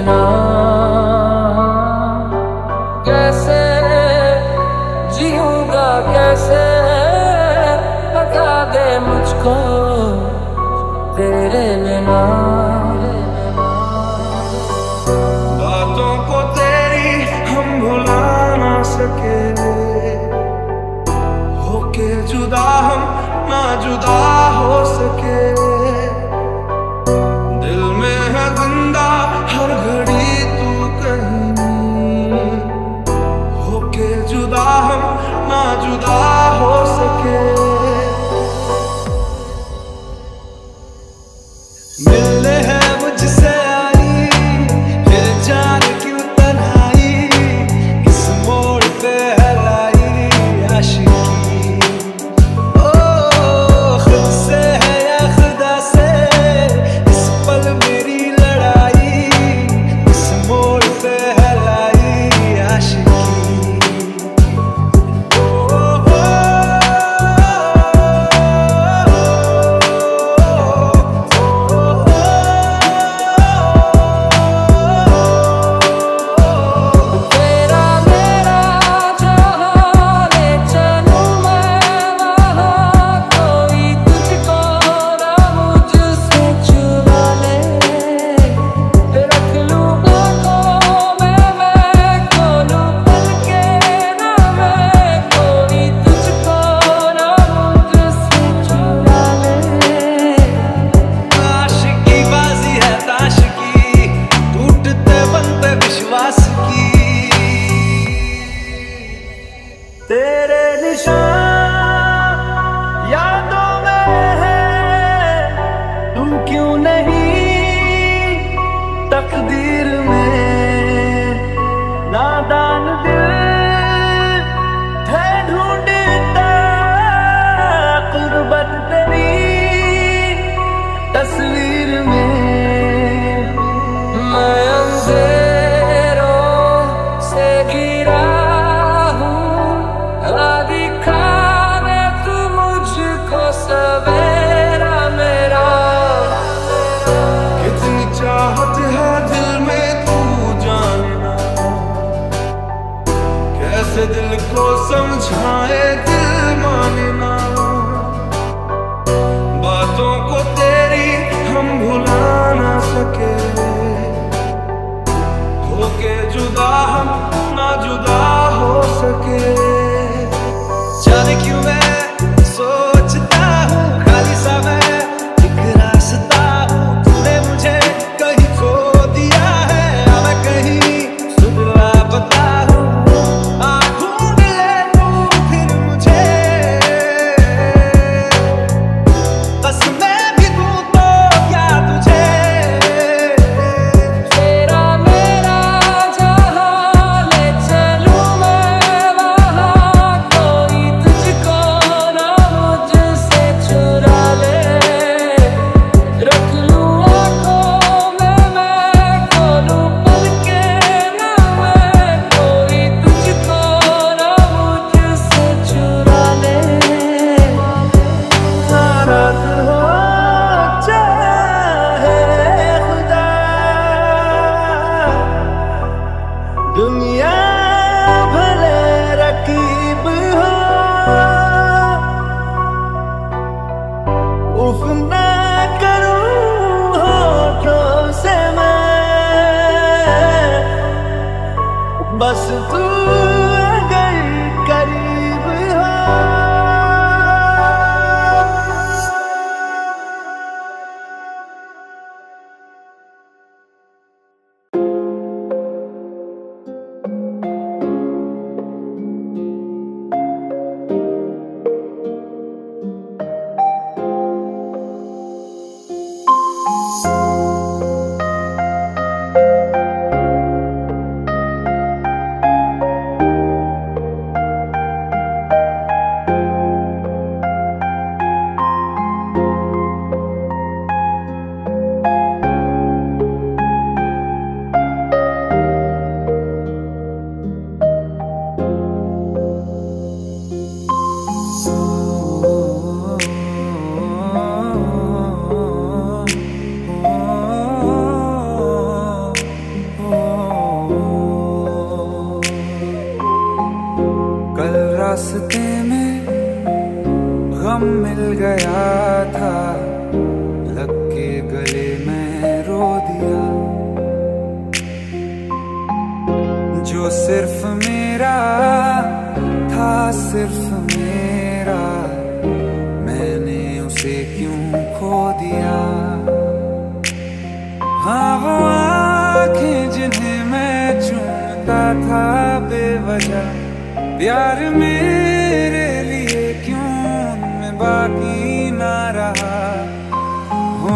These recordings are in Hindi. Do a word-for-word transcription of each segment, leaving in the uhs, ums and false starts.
बिना कैसे जीऊंगा, कैसे बता दे मुझको तेरे बिना। बातों को तेरी हम भुला ना सके, होके जुदा हम ना जुदा हो सके। दिल में है जिंदा हर घड़ी तू कहीं, होके जुदा हम ना जुदा हो सके। मिलने है मुझसे आई फिर जान क्यों तन्हाई, किस मोड़ पे है लाई आशिकी। ओ खुद से है या खुदा से इस पल मेरी लड़ाई, किस मोड़ पे है लाई आशिकी। तेरे निशान यादों में है, तू क्यों नहीं तकदीर में। नादान दिल है ढूंढता कुर्बत तेरी तस्वीर में। मैं अंधेरों से गिरा सवेरा मेरा। कितनी चाहत है दिल में तू जानना, कैसे दिल को समझाए दिल मानना। बातों को तेरी हम भुला ना सके, होके जुदा हम ना जुदा हो सके। जाने क्यों मैं सोचता हूँ खाली सा मैं एक रास्ता हूँ, तूने मुझे कहीं खो दिया है या मैं कहीं सुध लापता हूँ। आ ढूंढ ले तू फिर मुझे, बस मैं भी दूँ तो क्या तुझे। तेरा मेरा जहाँ ले चलूँ मैं वहाँ, कोई तुझको ना मुझसे चुरा ले। रख लूँ आँखों में मैं खोलूँ पल के ना मैं, कोई तुझको ना मुझसे चुरा ले। नाराज हो चाहे खुदा, दुनिया भले रकीब हो, उफ ना करूं होठों से मैं, बस तू अगर करीब हो। रास्ते में गम मिल गया था, लग के गले में रो दिया। जो सिर्फ मेरा था, सिर्फ मेरा, मैंने उसे क्यों खो दिया। हाँ वो आँखें जिन्हें मैं चूमता था बेवजह, प्यार मेरे लिए क्यों उनमें बाकी ना रहा। हो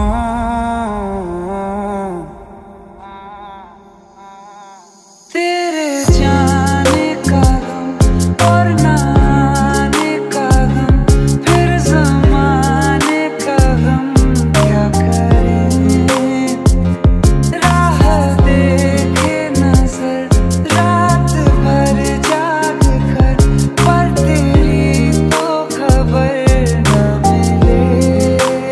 तेरे जाने का गम और ना आने का गम, फिर ज़माने का गम क्या करें। राह देखे नजर रात भर जाग कर, पर तेरी तो खबर न मिले।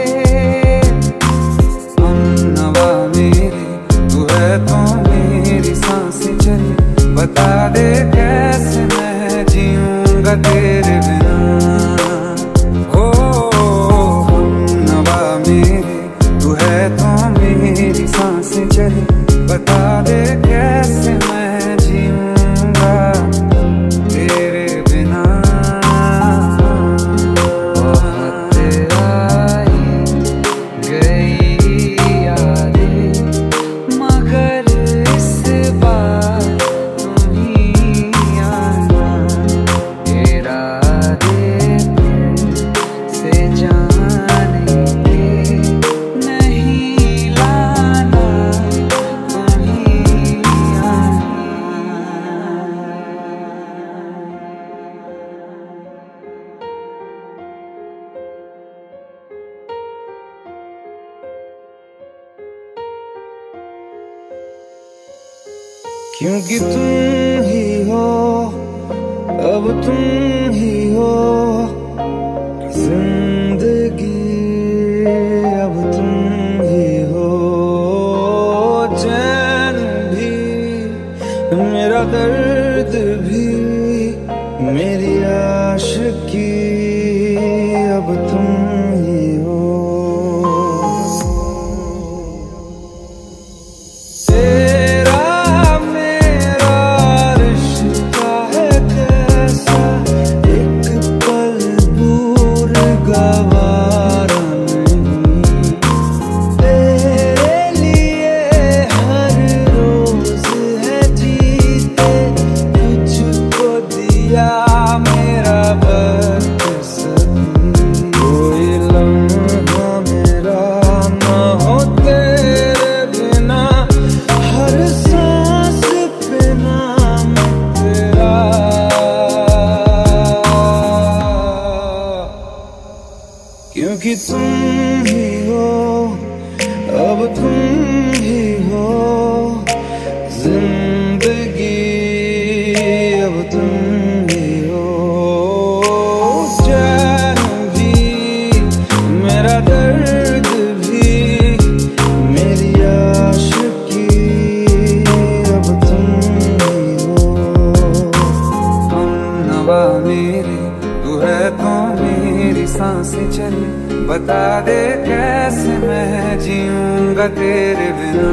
हमनवा मेरे तू है तो मेरी सांसें चली, बता दे कैसे मैं जीऊंगा तेरे बिना। हो हमनवा मेरे तू है तो मेरी सांसें चली, बता दे कैसे मैं जीऊंगा तेरे बिना। बहुत आई गई यादें, मगर इस बार तुम ही आना। इरादे से जाने के नहीं लाना, तुम ही आना। क्योंकि तुम ही हो, अब तुम ही हो जिंदगी, अब तुम ही हो चैन भी, मेरा दर्द भी, मेरी आशिकी, अब तुम ही हो। तेरा मेरा रिश्ता है कैसा, एक पल दूर गवारा नहीं। तेरे लिए हर रोज है जीते, तुझको दिया मेरा वक्त सभी। कोई लम्हा मेरा न हो तेरे बिना, हर सांस पे नाम तेरा। क्योंकि तुम ही हो, अब तुम ही हो जिंदगी, अब तुम ही हो चैन भी, मेरा दर्द भी, मेरी आशिकी, अब तुम ही हो। हमनवा मेरे तू है तो मेरी सांसें चली, बता दे कैसे मैं जीऊंगा तेरे बिना।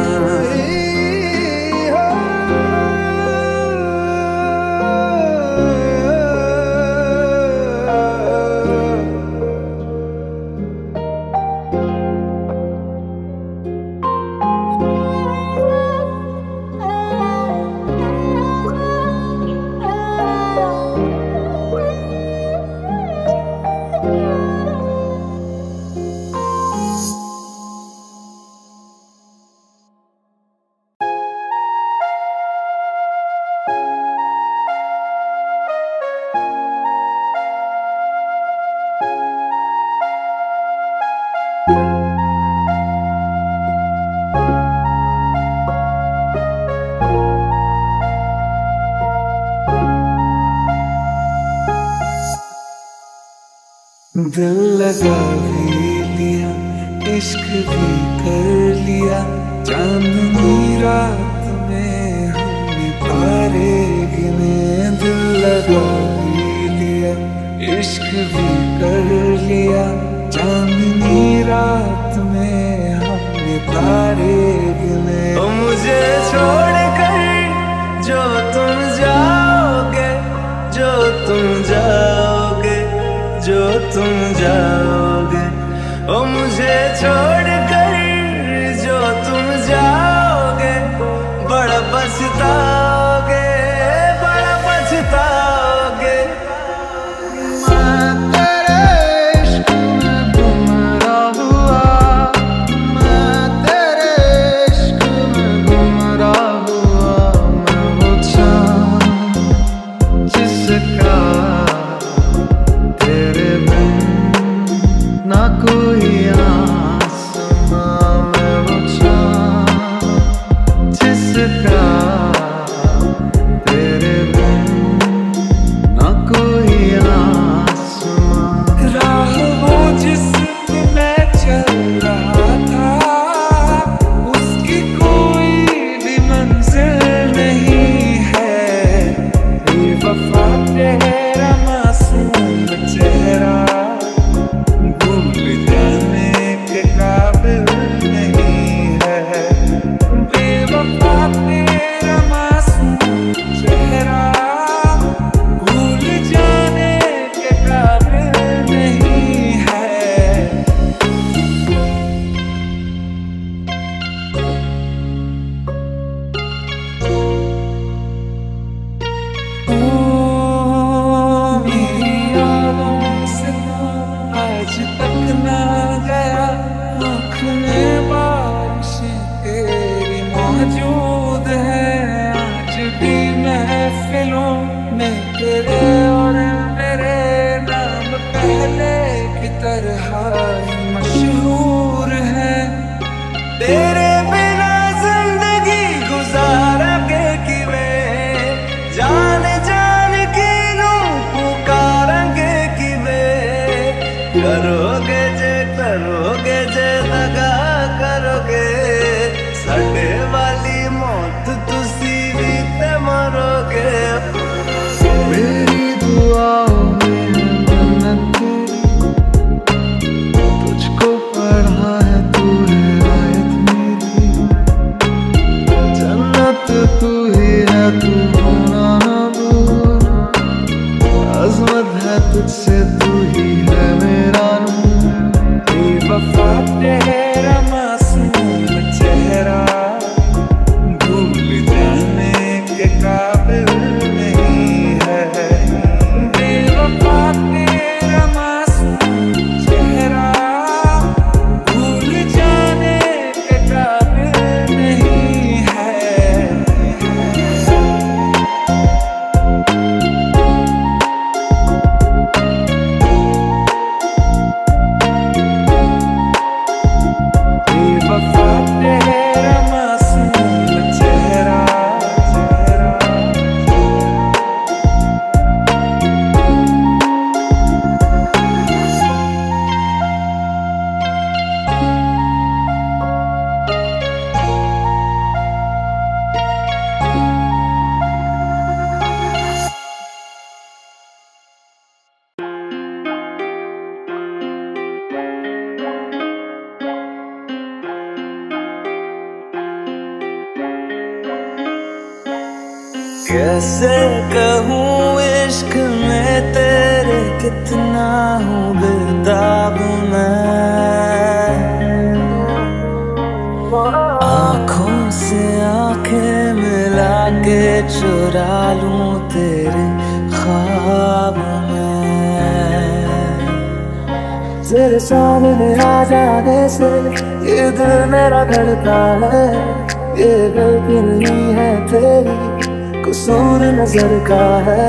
दिल लगा भी लिया, इश्क भी कर लिया, चांदनी रात में हमने तारे गिने। दिल लगा भी इश्क भी कर लिया चांदनी रात में हमने तारे गिने। ओ मुझे छोड़ कर जो तुम जाओगे, जो तुम जाओगे, जो तुम जाओगे, ओ मुझे छोड़ कर जो तुम जाओगे, बड़ा पछताओगे, बड़ा पछताओगे। मैं तेरे इश्क में गुमराह हुआ, मैं तेरे इश्क में गुमराह हुआ। मैं वो चाँद जिसका तेरे बिन ना कोई आसमां, मैं वो चाँद जिसका तेरे बिन ना कोई आसमां। राह वो जिस मैं चल रहा था, उसकी कोई भी मंजिल नहीं है। बेवफा तेरा मासूम चेहरा भूल जाने के काबिल नहीं है। बेवफा तेरा मासूम चेहरा भूल जाने के काबिल नहीं है। ओ मेरी यादों से आज तक ना गया, आँख में बारिशें तेरी मौजूद है। आज भी महफिलों में तेरे और मेरे नाम पहले की तरह ही मशहूर है। तेरे बिना जिंदगी गुजारांगे किवें, जान जान के नू पुकारांगे किवें। करोगे जे करोगे जे दगा करोगे, साडे वाली मौत तुसी भी ते मरोगे। मेरी दुआओं में मन्नत तेरी, तुझको पढ़ा है तू है आयत मेरी। जन्नत तू ही है, तू होना ना दूर। अज़मत है तुझसे, तू ही है मेरा नूर। बेवफा तेरा मासूम चेहरा भूल जाने के काबिल नहीं है। बेवफा तेरा मासूम चेहरा भूल जाने के काबिल नहीं है। बेवफा तेरा मासूम चेहरा, कैसे कहूँ इश्क में तेरे कितना हूँ बेताब मैं। आँखों से आंखें मिला के चुरा लूं तेरे ख्वाब में। तेरे सामने आ जाने से ये दिल मेरा धड़का है। ये गलती नहीं है तेरी, कसूर नजर का है।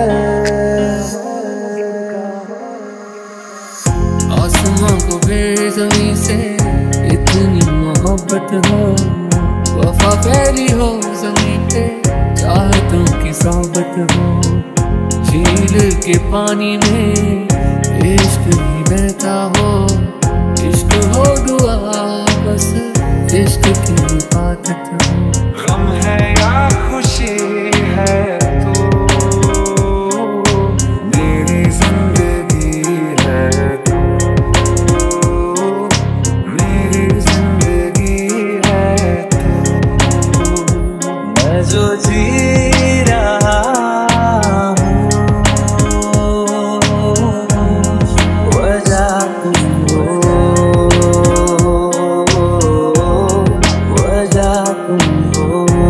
आसमां को फिर ज़मीं से इतनी मोहब्बत हो, वफा फैली हो ज़मीं पे, चाहतों की सोबत हो। झील के पानी में इश्क ही बहता हो, इश्क हो दुआ बस, इश्क की इबादत हो। गम है या खुशी है तो मेरी जिंदगी जी रहा हूँ वजह तुम हो, वजह तुम हो।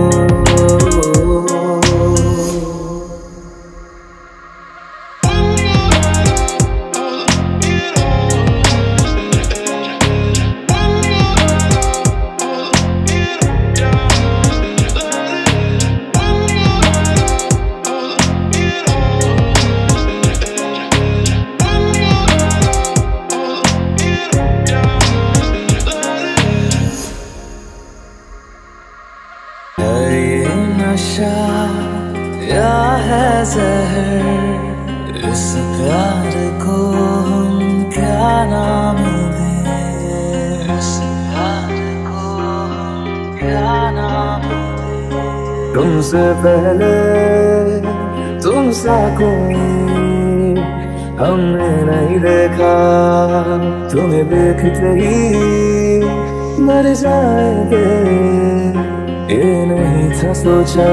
नशा या है ज़हर, इस प्यार को हम क्या नाम दें, इस प्यार को हम क्या नाम दें। तुमसे पहले तुमसा कोई हमने नहीं देखा, तुम्हें देखते ही मर जाएंगे, ये नहीं था सोचा।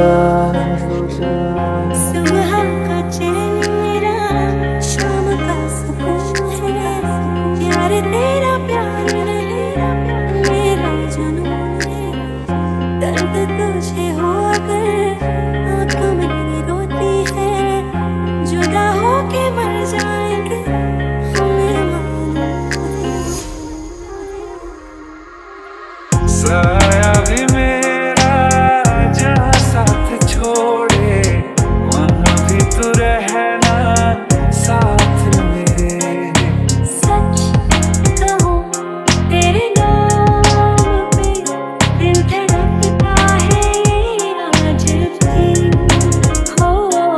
सुबह का चैन मेरा, शाम का सुकून है, प्यार तेरा प्यार नहीं मेरा जुनून है। दर्द तुझे हो अगर आँखों मेरी रोती है, जुदा होके मर जाएंगे हमें मालूम है। साया भी मेरा जहाँ साथ छोड़े, वहाँ भी तू रहना साथ मेरे। सच कहूँ तेरे नाम पे दिल धड़कता है आज भी, हो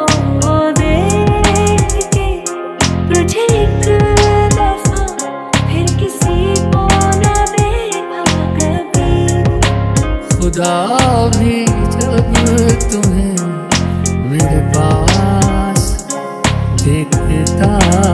देख के तुझे एक दफा फिर किसी को न देखा कभी। खुदा भी जब तुम्हें मेरे पास देखता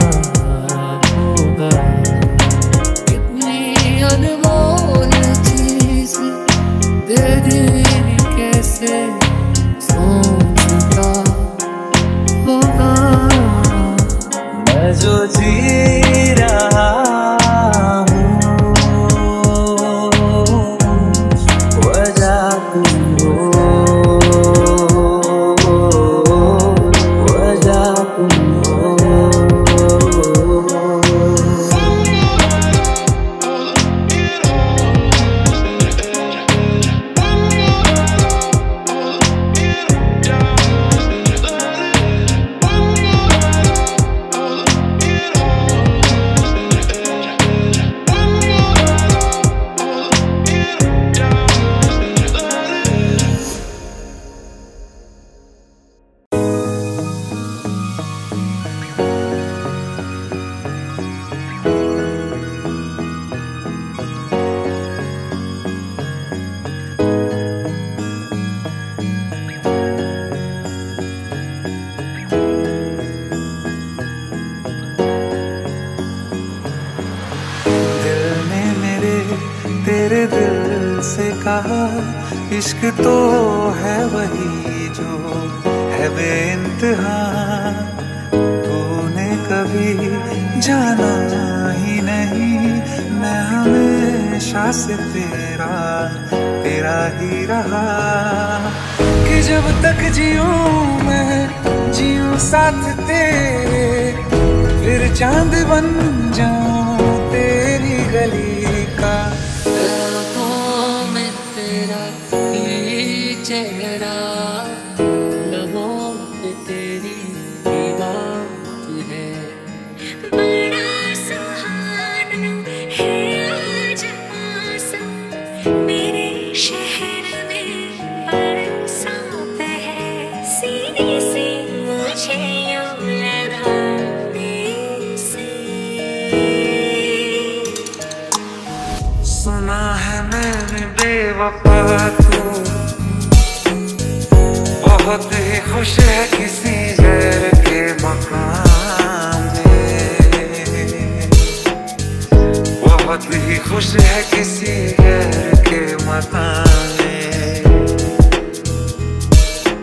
होगा, कितनी अनमोल चीज दे दी कैसे सोचता होगा। मैं जो जी रहा हूँ वजह तुम हो, वजह तुम हो। तेरे दिल से कहा इश्क तो है वही जो है बेइंतहा, तूने कभी जाना ही नहीं, मैं हमेशा से तेरा तेरा ही रहा। कि जब तक जीऊं मैं जीऊं साथ तेरे, फिर चांद बन जाऊं तेरी गली का। लबों में तेरा ही चेहरा, लबों पे तेरी बात है। बड़ा सुहाना है आज मौसम, मेरे शहर में बरसात है। सीने से मुझे यूं लगाने से सुना है मैंने बेवफा तू बहुत ही खुश है किसी गैर के मकान में, बहुत ही खुश है किसी गैर के मकान में।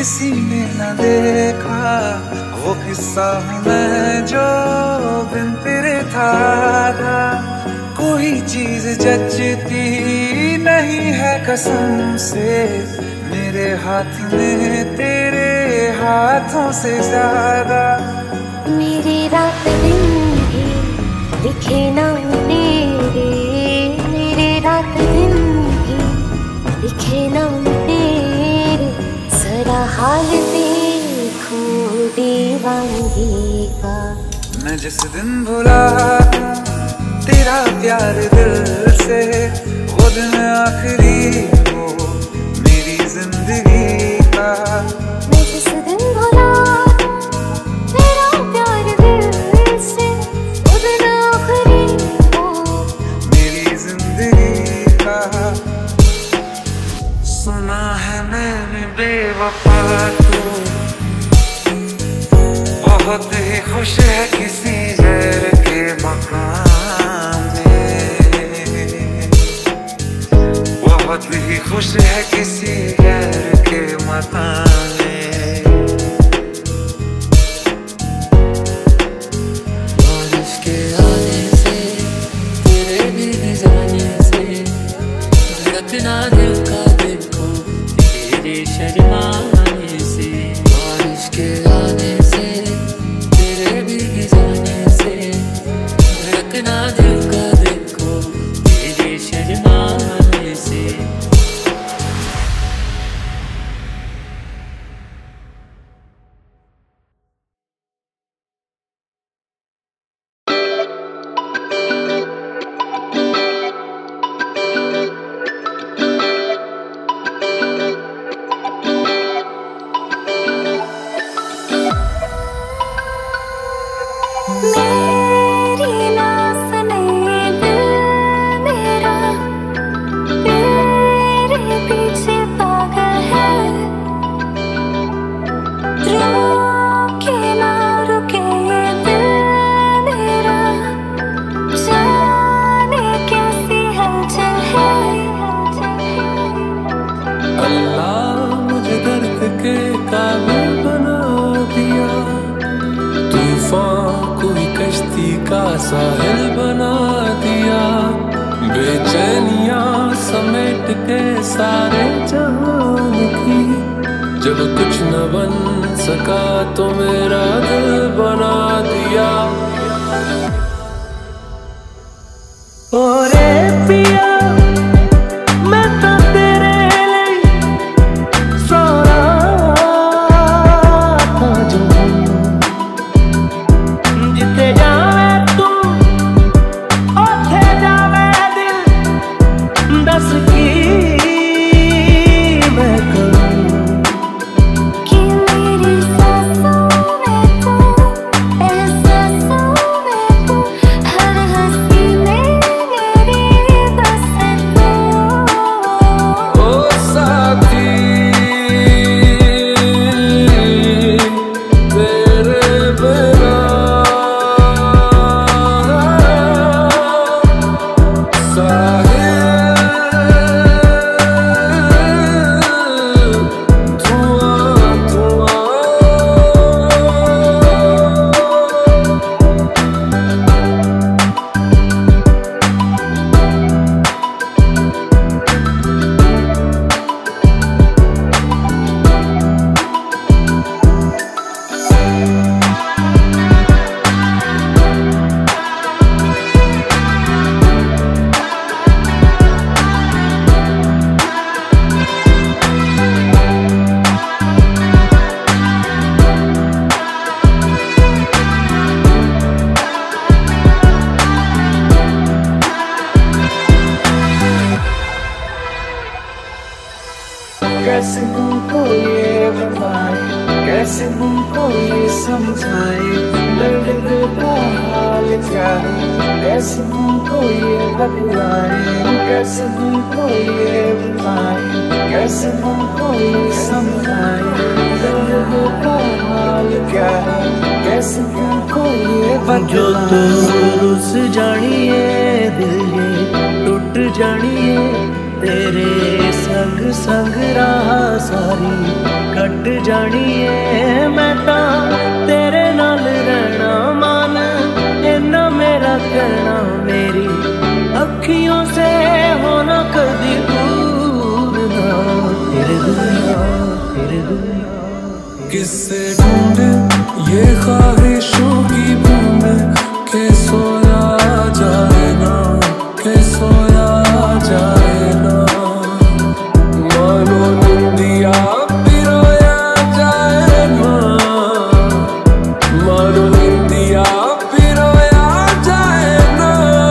किसी ने न देखा वो किस्सा हूँ मैं जो बिन तेरे था। कोई चीज जचती नहीं है कसम से मेरे हाथ में तेरे हाथों से ज्यादा। मेरे रात दिन भी दिखे ना तेरे, मेरे रात दिन भी दिखे ना तेरे, जरा हाल देखो दीवानगी का। मैं जिस दिन भुला तेरा प्यार दिल से वो दिन आखिरी हो मेरी जिंदगी का। मैं जिस दिन भुला तेरा प्यार दिल से वो दिन आखिरी हो मेरी जिंदगी का। सुना है मैंने बेवफा तू बहुत ही खुश है किसी गैर के मकान में, बहुत ही खुश है किसी गैर के मकान में। बारिश के आने से तेरे भीग जाने से धड़कना दिल का देखो तेरे शर्माने से। बारिश के आने से तेरे भीग जाने से धड़कना दिल का देखो तेरे शर्माने से। मेरी ना सुने दिल मेरा तेरे पीछे पागल है, रुके ना रुके ये दिल मेरा, जाने कैसी हलचल है। अल्लाह मुझे दर्द के काबिल बना दिया, तूफान कोई कश्ती का साहिल बना दिया। बेचैनियां समेट के सारे जहान की, जब कुछ न बन सका तो मेरा दिल बना दिया। ओरे पिया मैं तो तेरे लिए सो रहा था जो, जिथे जावे तू ओथे जावे दिल, दस की मैं करूं कि मेरी सांसों में तू, एहसासों में तू, हर हंसी में मेरी बस तू। ओ साथी तेरे बिना साहिल धुआं धुआं। कैसे तुमको ये बताए, कैसे तुमको ये समझाए, दर्द दिल का हाल क्या है, कैसे तुमको ये बतलाए, कैसे तुमको ये बताए, कैसे तुमको ये समझाए, दर्द दिल का हाल क्या है, कैसे तुमको ये बतलाए। जो तू रुस जानिए दिल ये टूट जानिए, तेरे संग संग राह सारी कट जा जानिए मैं ता तेरे नाल रहना मान इन्ना मेरा कहना मेरी अखियों से होना कदी दूर ना तेरे दुनिया तेरे दुनिया किससे ढूंढे ये ख्वाहिशों की बूंदे के सोया जाए ना के सोया जाए ना मानो निंदिया पिरोया जाए ना मानो निंदिया पिरोया जाए ना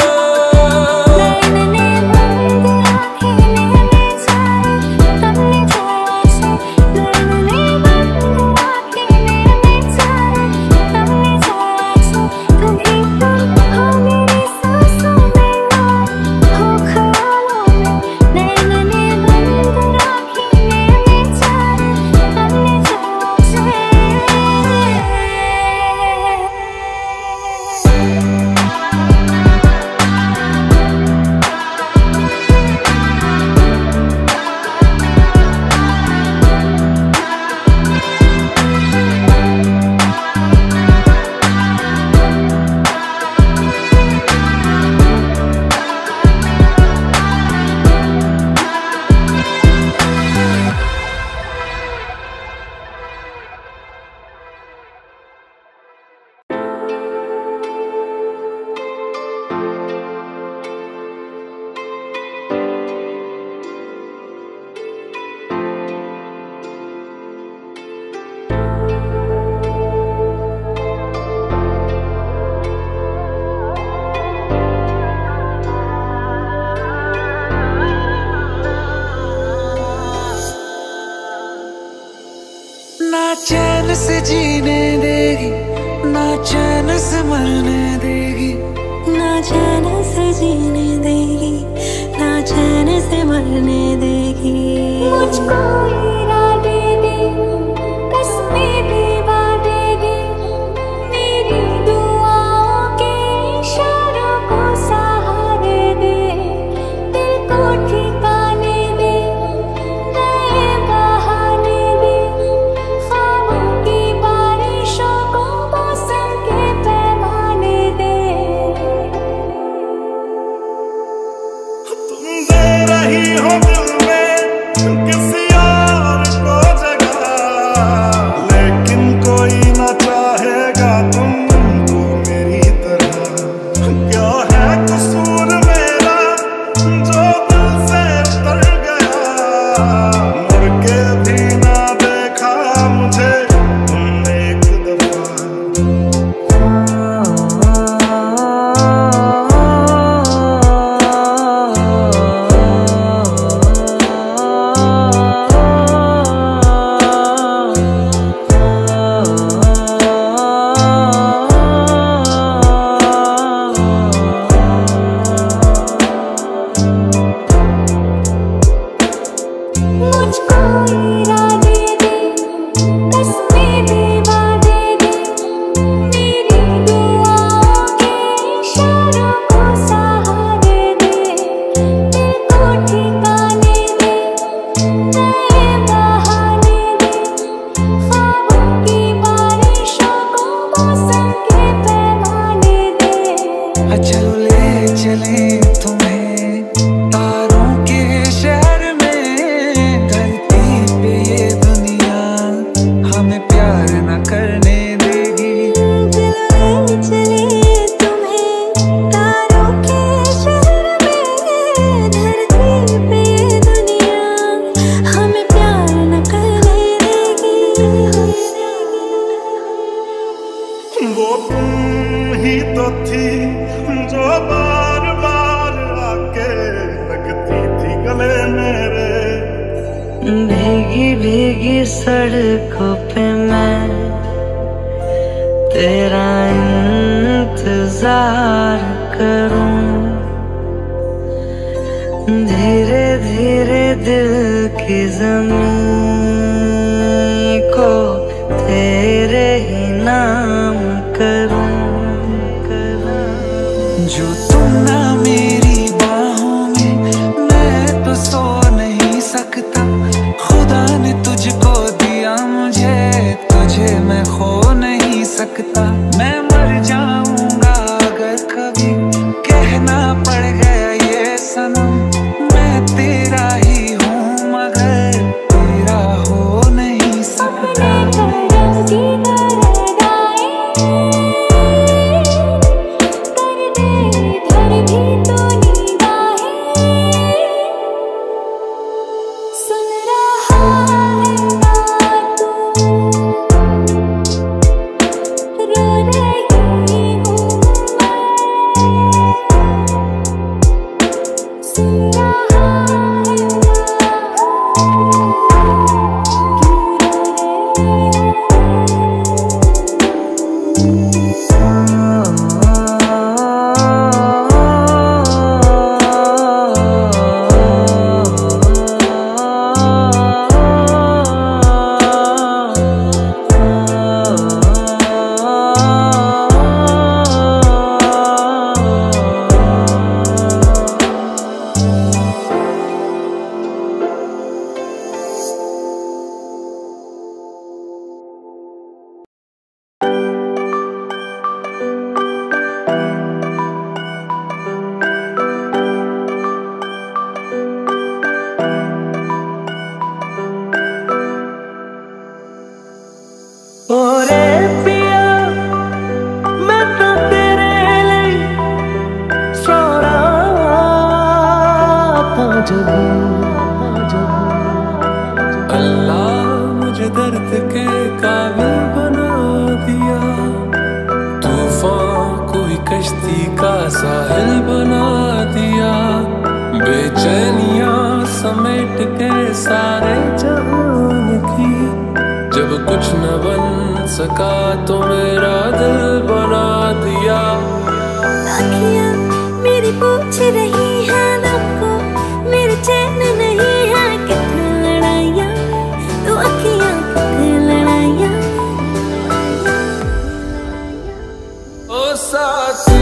नैनने बंद आँखें ले जाए तब ले जाए से नैनने बंद आँखें ले जाए तब ले जाए से कभी तुम हो मेरी सांसों में हो ख्यालों में नैनने बंद आँखें ले जाए तब ले जाए से ना चैन से जीने देगी ना चैन से मरने देगी ना चैन से जीने देगी ना चैन से मरने देगी मुझको इरादे दे कसमें भी वादे दे मेरी दुआओं के इशारों को सहारे दे दिल को ठिकाने दे नए बहाने दे ख्वाबों की बारिशों को मौसम के पैमाने दे तुम दे रही हो दिल में किसी और को जगह लेकिन कोई ना चाहेगा तुमको मेरी तरह क्या है कसूर मेरा जो दिल से तर गया मुड़ के भी ना देखा मुझे तुमने एक दफा मुझको इरादे दे कसमें भी वादे दे मेरी दुआओं के इशारों को सहारे दे दिल को ठिकाने दे नए बहाने दे ख्वाबों की बारिशों को मौसम के पैमाने दे चलो ले चले तुम्हें तारों के शहर में धरती पे ये दुनिया हमें प्यार न करने देगी चले चले तुम्हें तारों के शहर में धरती पे ये दुनिया हमें प्यार न करने देगी वो तुम ही तो थी जो बार बार आके लगती थी गले मेरे भीगी भीगी सड़कों पे मैं तेरा इंतजार करूं धीरे धीरे दिल की ज़मीं को तेरे ही नाम करूं जो तुम ना मेरी बाहों में मैं तो सो नहीं सकता खुदा ने तुझको दिया मुझे किश्ती का साहिल बना दिया, बेचैनियां समेट के सारे जहान की। जब कुछ न बन सका तो मेरा दिल बना दिया। आँखियाँ मेरी पूछ रही है आपको, मेरे चैन नहीं है कितना लड़ाइयाँ, तो आँखियाँ कितनी लड़ाइयाँ। ओ साथी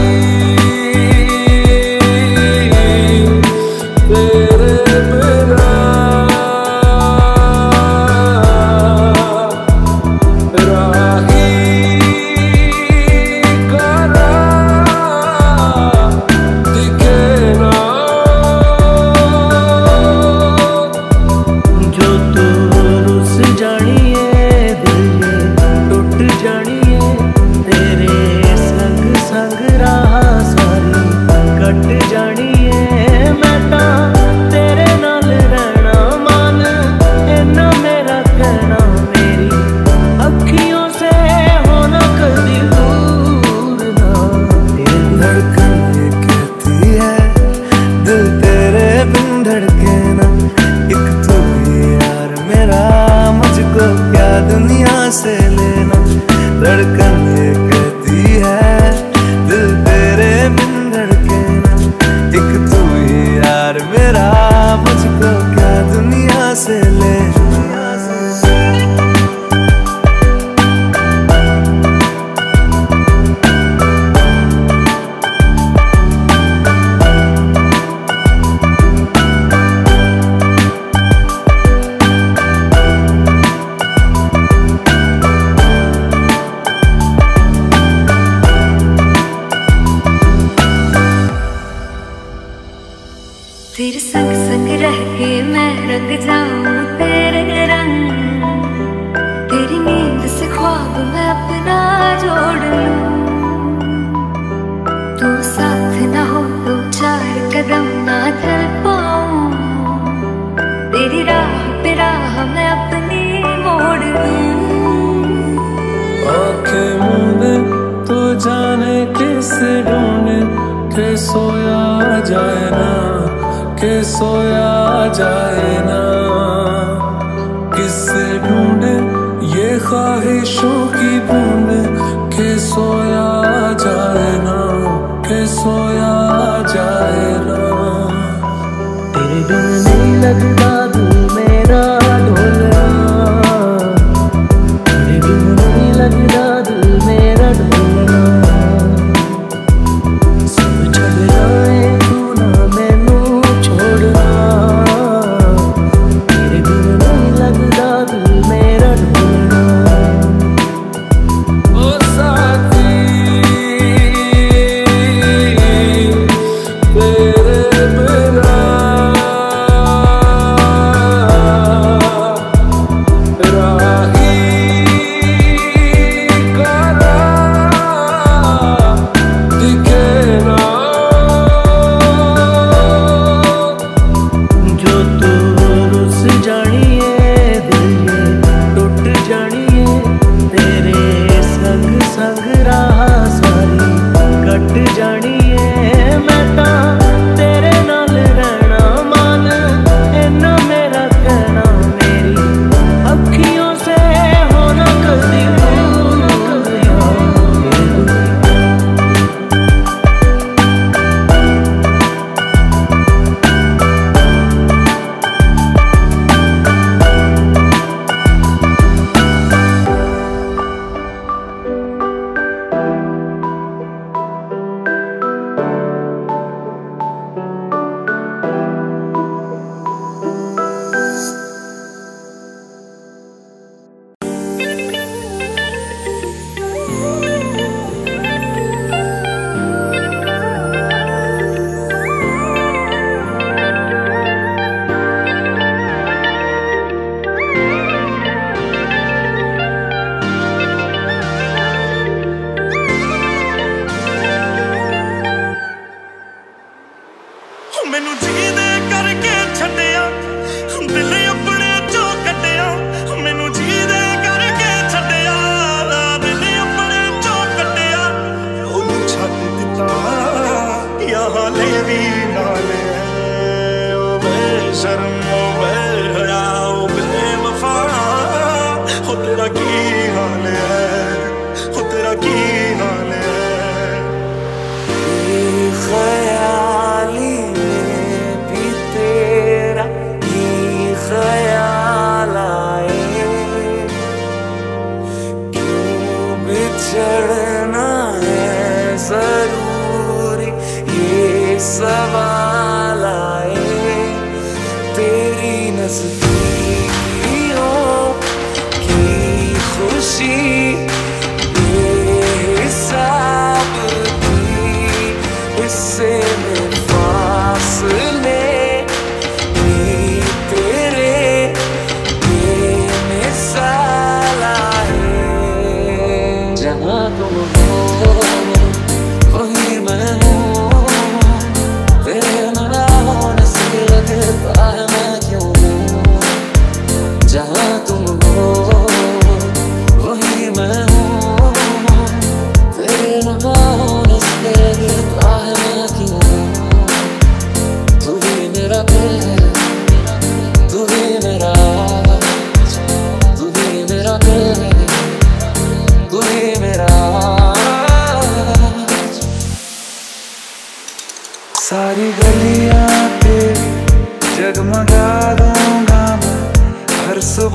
दुनिया से लेना। धड़कन ये कहती है दिल तेरे बिन धड़के ना, एक तू ही यार मेरा, मुझको क्या दुनिया से लेना। तेरे संग संग रह के मैं रंग जाऊं तेरे रंग, तेरी नींद से ख्वाब मैं अपना जोड़ लूं। तू साथ ना हो तो चार कदम ना चल पाऊं, तेरी राह पे राह मैं अपनी मोड़ दूं। आंखें मूंदे तो जाने किसे ढूंढे, के सोया जाए ना, के सोया जाए ना। किससे ढूंढे ये ख्वाहिशों की बूंदे, के सोया जाए ना, के सोया जाए ना। तेरे बिन नहीं लगता दिल मेरा ढोलना, तेरे बिन नहीं लगता दिल मेरा ढोलना। सब चल जाए तू ना मैनू छोड़ना, तेरे बिन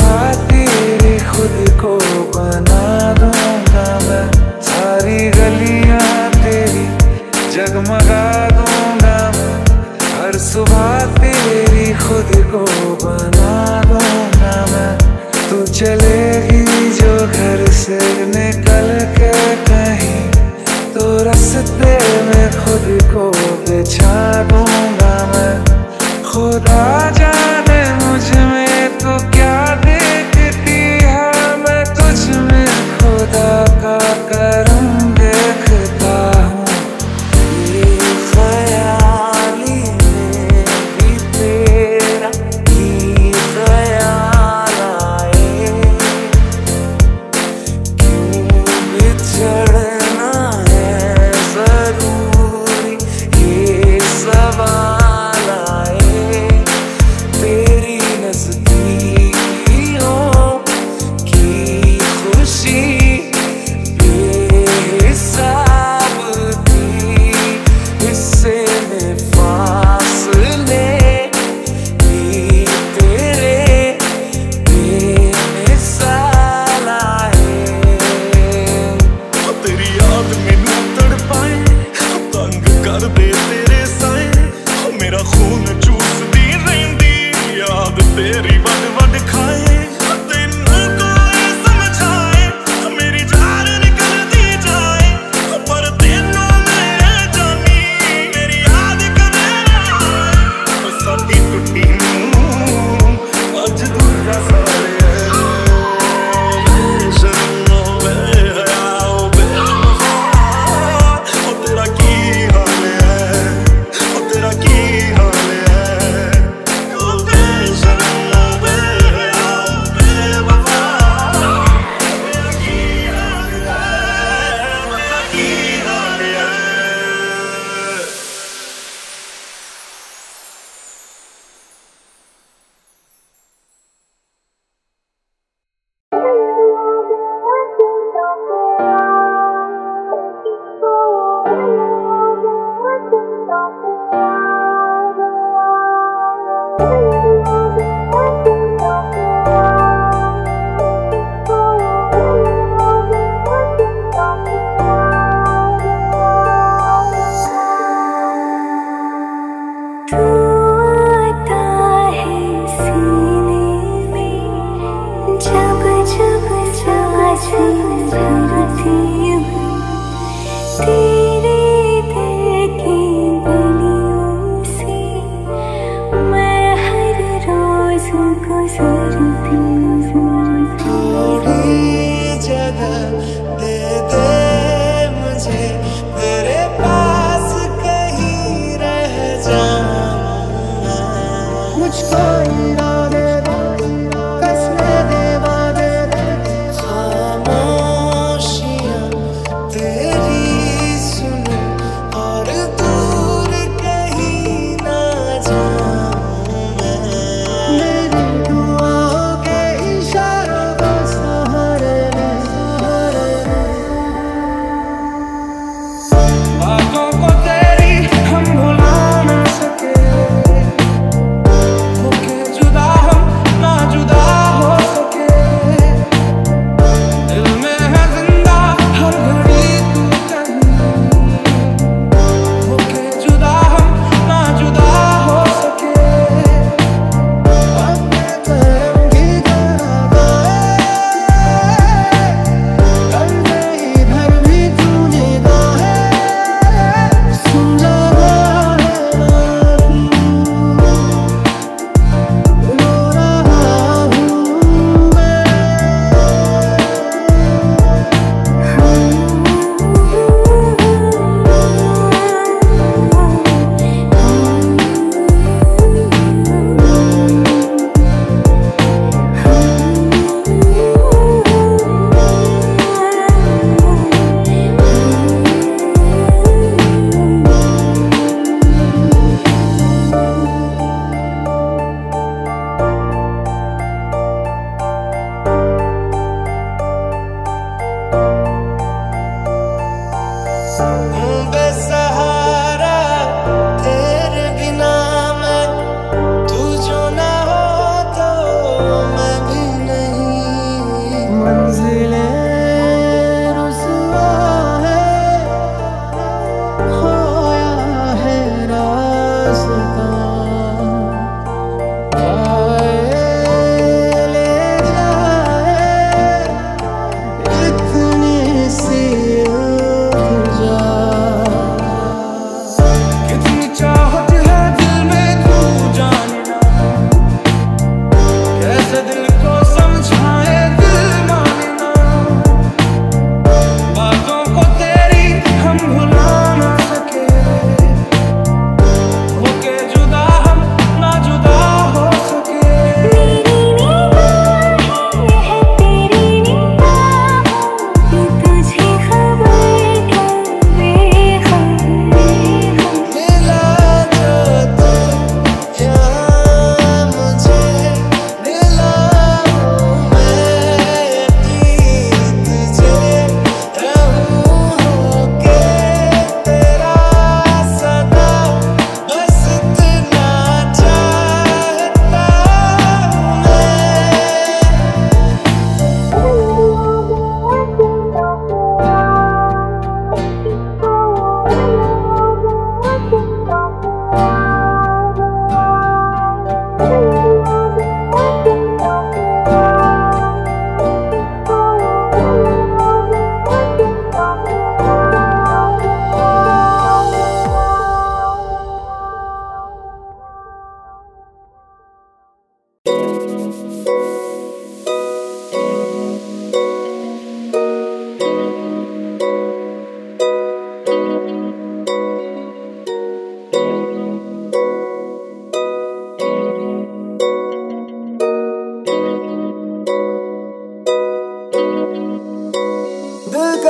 सुबह तेरे खुद को बना दूंगा मैं, सारी गलियां तेरी जगमगा दूंगा मैं, हर सुबह तेरी खुद को बना दूंगा मैं। तू चलेगी जो घर से निकल के कहीं, तो रास्ते में खुद को बिछा दूंगा मैं। खुदा जाने मुझ में तो क्या देखती है, मैं तुझ में खुदा का करम देखता हूँ। ये ख्याली में भी तेरा ही ख्याल आए, क्यों बिछड़ना है जरूरी ये सवाल आए। तेरी नज़दीकियों की खुशी बेहिसाब थी, हिस्से में फासले भी तेरे बेमिसाल आए। तेरी याद मैनू तड़पाए, तंग कर दे तेरे साए, मेरा खून चूसदी रहिंदी याद तेरी वड वड खाए। तेनू कोई समझाए मेरी जान निकलदी जाए, पर तेनू मैं जानी मेरी याद करे आए। साडी टुटी नूं अज दूजा सारे बेशर्मो बेहया बेवफा, ओ तेरा की हाल है, ओ तेरा की हाल है, ओ बेशर्मो बेहया बेवफा, तेरा की हाल है, तेरा की हाल है। तू आता है सीने में, जब जब सांसें भरती हूँ, तेरे दिल की गलियों से मैं हर रोज गुजरती हूँ। थोड़ी जगह दे दे मुझे, तेरे पास कहीं रह जाऊं मैं। मुझको इरादे दे, कसमे दे वादे दे, खामोशियां तेरी सुनूं और दूर कहीं ना जाऊं मैं। मेरी दुआओं के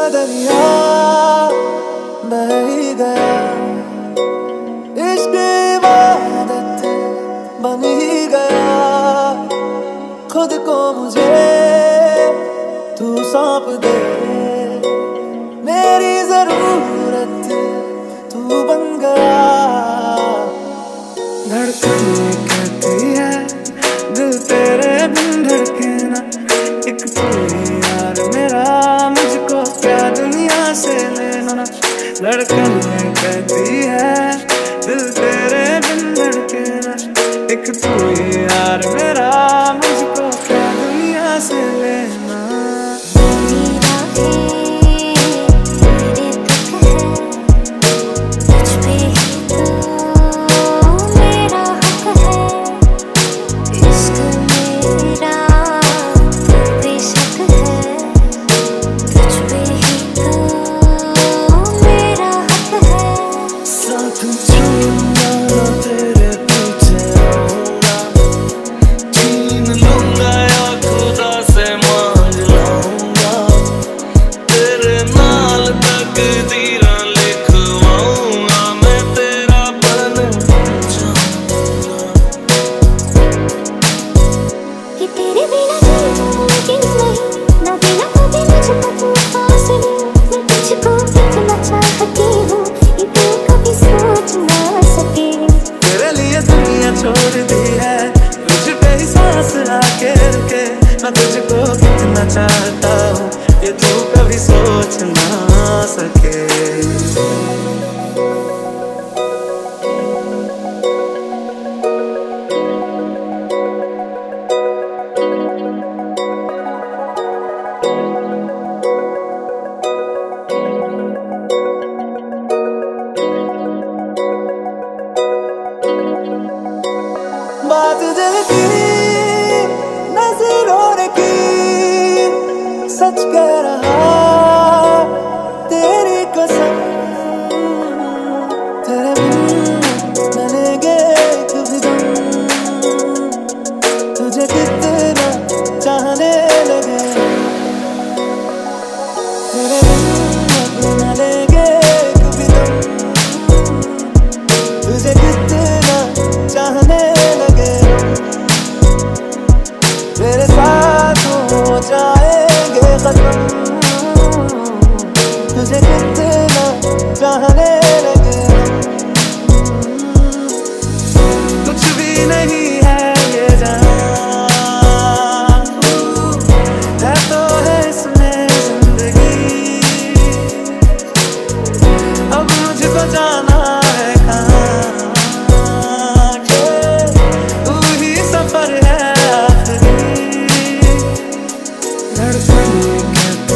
दरिया बह ही गया, इश्क इबादत बन ही गया। खुद को मुझे तू सौंप दे, मेरी जरूरत तू बन गया। धड़कन कहती है दिल तेरे बिन धड़के ना, एक तू ही यार मेरा, मुझको क्या दुनिया से लेना ना। धड़कन कहती है दिल तेरे बिन धड़के ना, एक तू ही यार मेरा, मुझको क्या दुनिया से लेना। छोड़ दी है तुझ पे ही सांस आके रुके, मैं तुझको कितना चाहता हूँ ये तू कभी सोच ना सके। बात दिल की नजरों ने की, सच कह रहा तेरी कसम। तेरे बिन मिलेंगे कभी दम, तुझे कितना चाहने लगे। तेरे बिन मिलेंगे कभी दम, तुझे कितना चाहने लगे। मेरे साथ हो जाएंगे खत्म, तुझे कितना चाहने लगे। कुछ भी नहीं है ये जान, है तो है इसमें जिंदगी। अब मुझको जाना है कहाँ, तू ही सफर है आखिरी। धड़कन कहती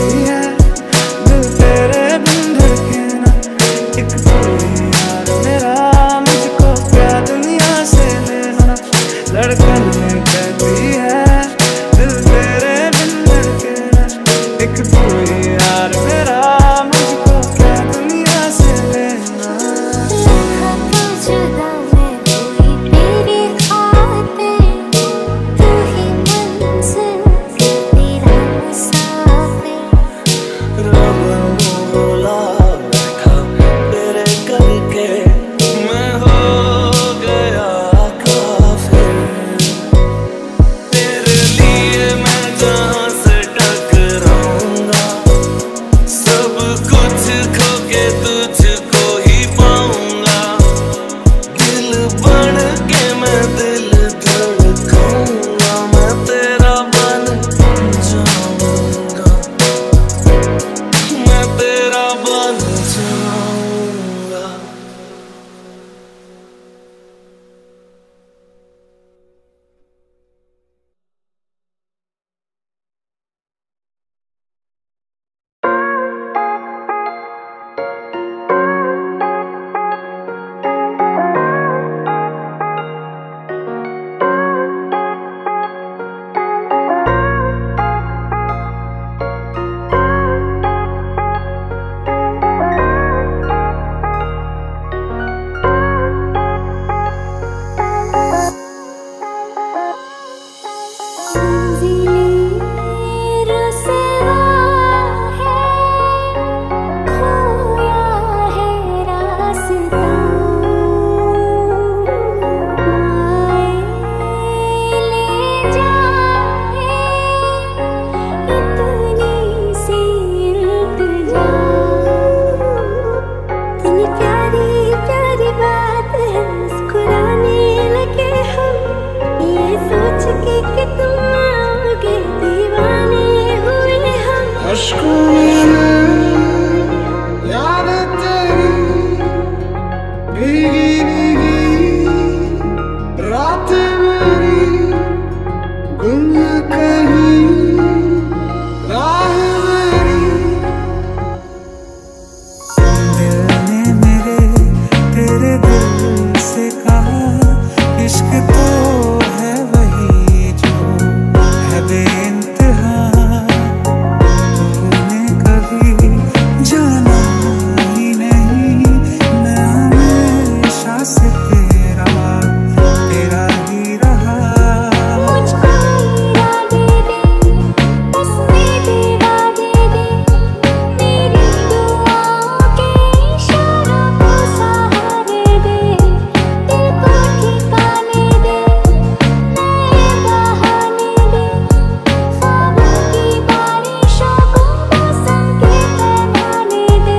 अश्कों में याद तेरी भीगी भीगी रात मेरी गुम कहीं राह मेरी। दिल ने मेरे तेरे दिल से कहा इश्क तो है वही जो है बेइंतहा। तूने कभी जाना ही नहीं मैं हमेशा से तेरा तेरा ही रहा। मुझको इरादे दे बस मेरे वादे दे मेरी दुआओं के इशारों को सहारे दे दिल को ठिकाने दे नए बहाने दे ख्वाबों की बारिशों को मौसम के पैमाने दे।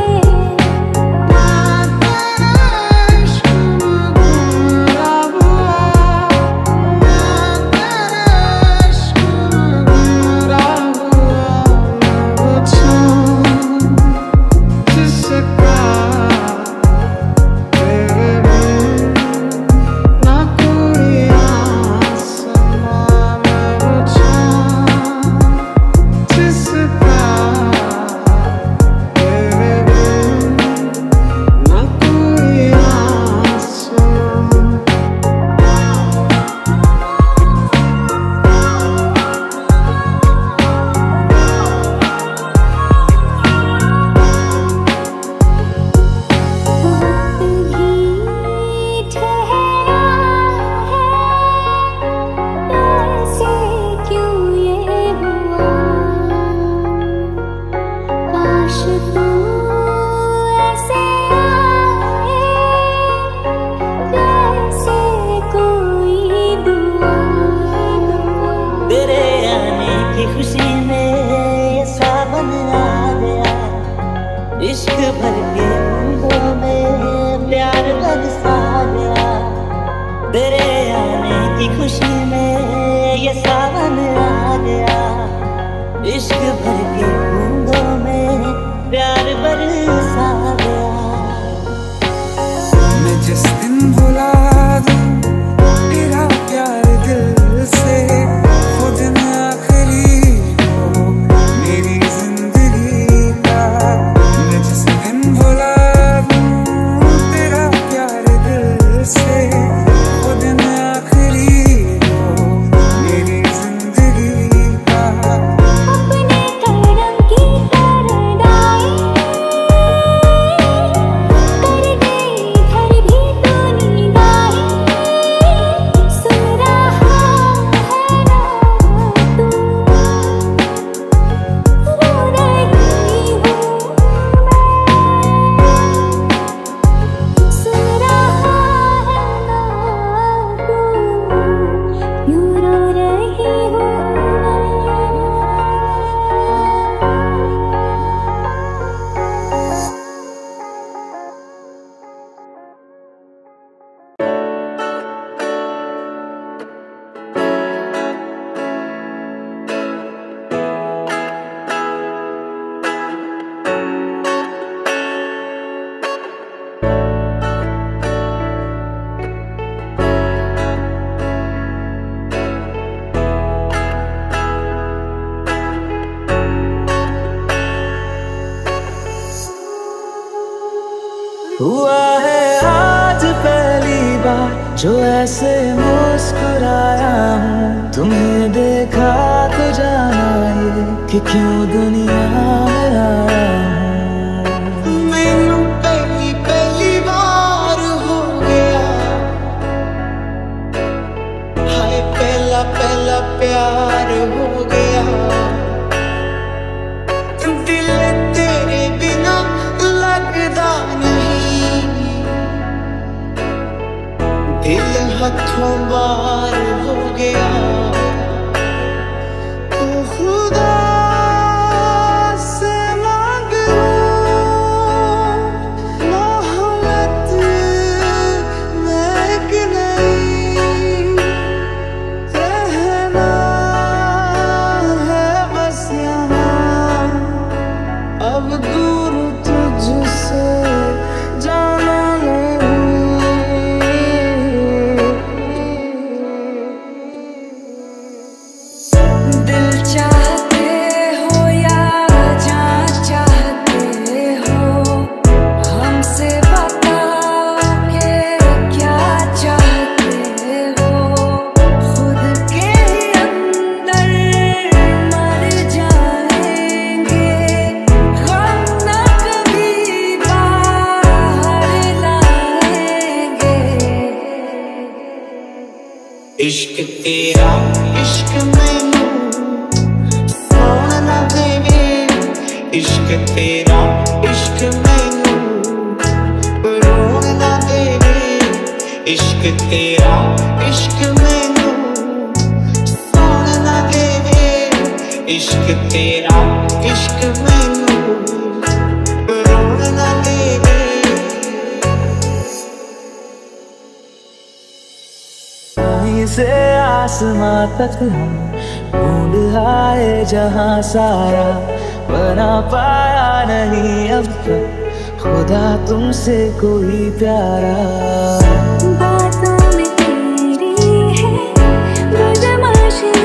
तेरे आने की खुशी में ये सावन आ गया इश्क भर के फूलों में प्यार बरसा गया। तेरे आने की खुशी में ये सावन आ गया इश्क भर के फूलों में प्यार बरसा गया। मैं जिस दिन भुला दूं तेरा प्यार दिल से वो दिन आखिरी हो मेरी जिंदगी का। मैं जिस दिन भुला दूं तेरा प्यार दिल से वो दिन आखिरी हो मेरी जिंदगी का। अपने करम की तरदाई कर गई घर भी तू निगाही सुन रहा है ना तू रो रही हूँ मैं सुन रहा है ना तू यूं रो रही हूँ मैं। हुआ है आज पहली बार जो ऐसे मुस्कुराया हूँ। तुम्हें देखा तो जाना ये कि क्यों दुनिया में आया हूँ। मैनू पहली पहली बार हो गया हाय पहला पहला प्यार हो गया। दिल तेरे बिना लगदा नहीं दिल हाथों बार हो गया। तो खुदा से मांग इश्क तेरा इश्क मैनू रोन ना देवे इश्क तेरा इश्क मैनू सोन ना देवे इश्क तेरा इश्क मैनू रोन ना देवे कहीं से आसमां तक हम ढूंढ आए जहां सारा बना पाया नहीं अब तक खुदा तुमसे कोई प्यारा बातों में तेरी है बदमाशी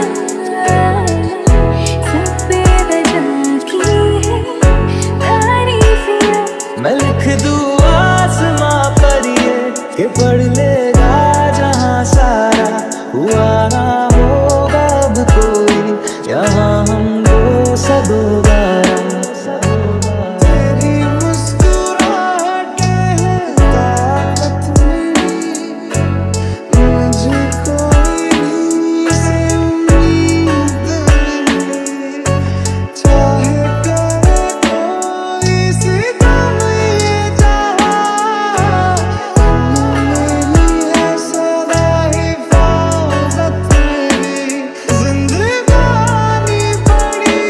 सब बेवजह की है तारीफियां मैं लिख दूं आसमां पर ये कि पढ़ लेगा जहां सारा हुआ ना होगा अब कोई यहाँ हम दो सब दोबारा तेरी मुस्कुराहटें हैं ताकत मेरी मुझे कोई से उम्मीद नहीं चाहे करे कोई सितम ये जहां मेरी है सदा हिफाजत मेरी जिंदगानी बड़ी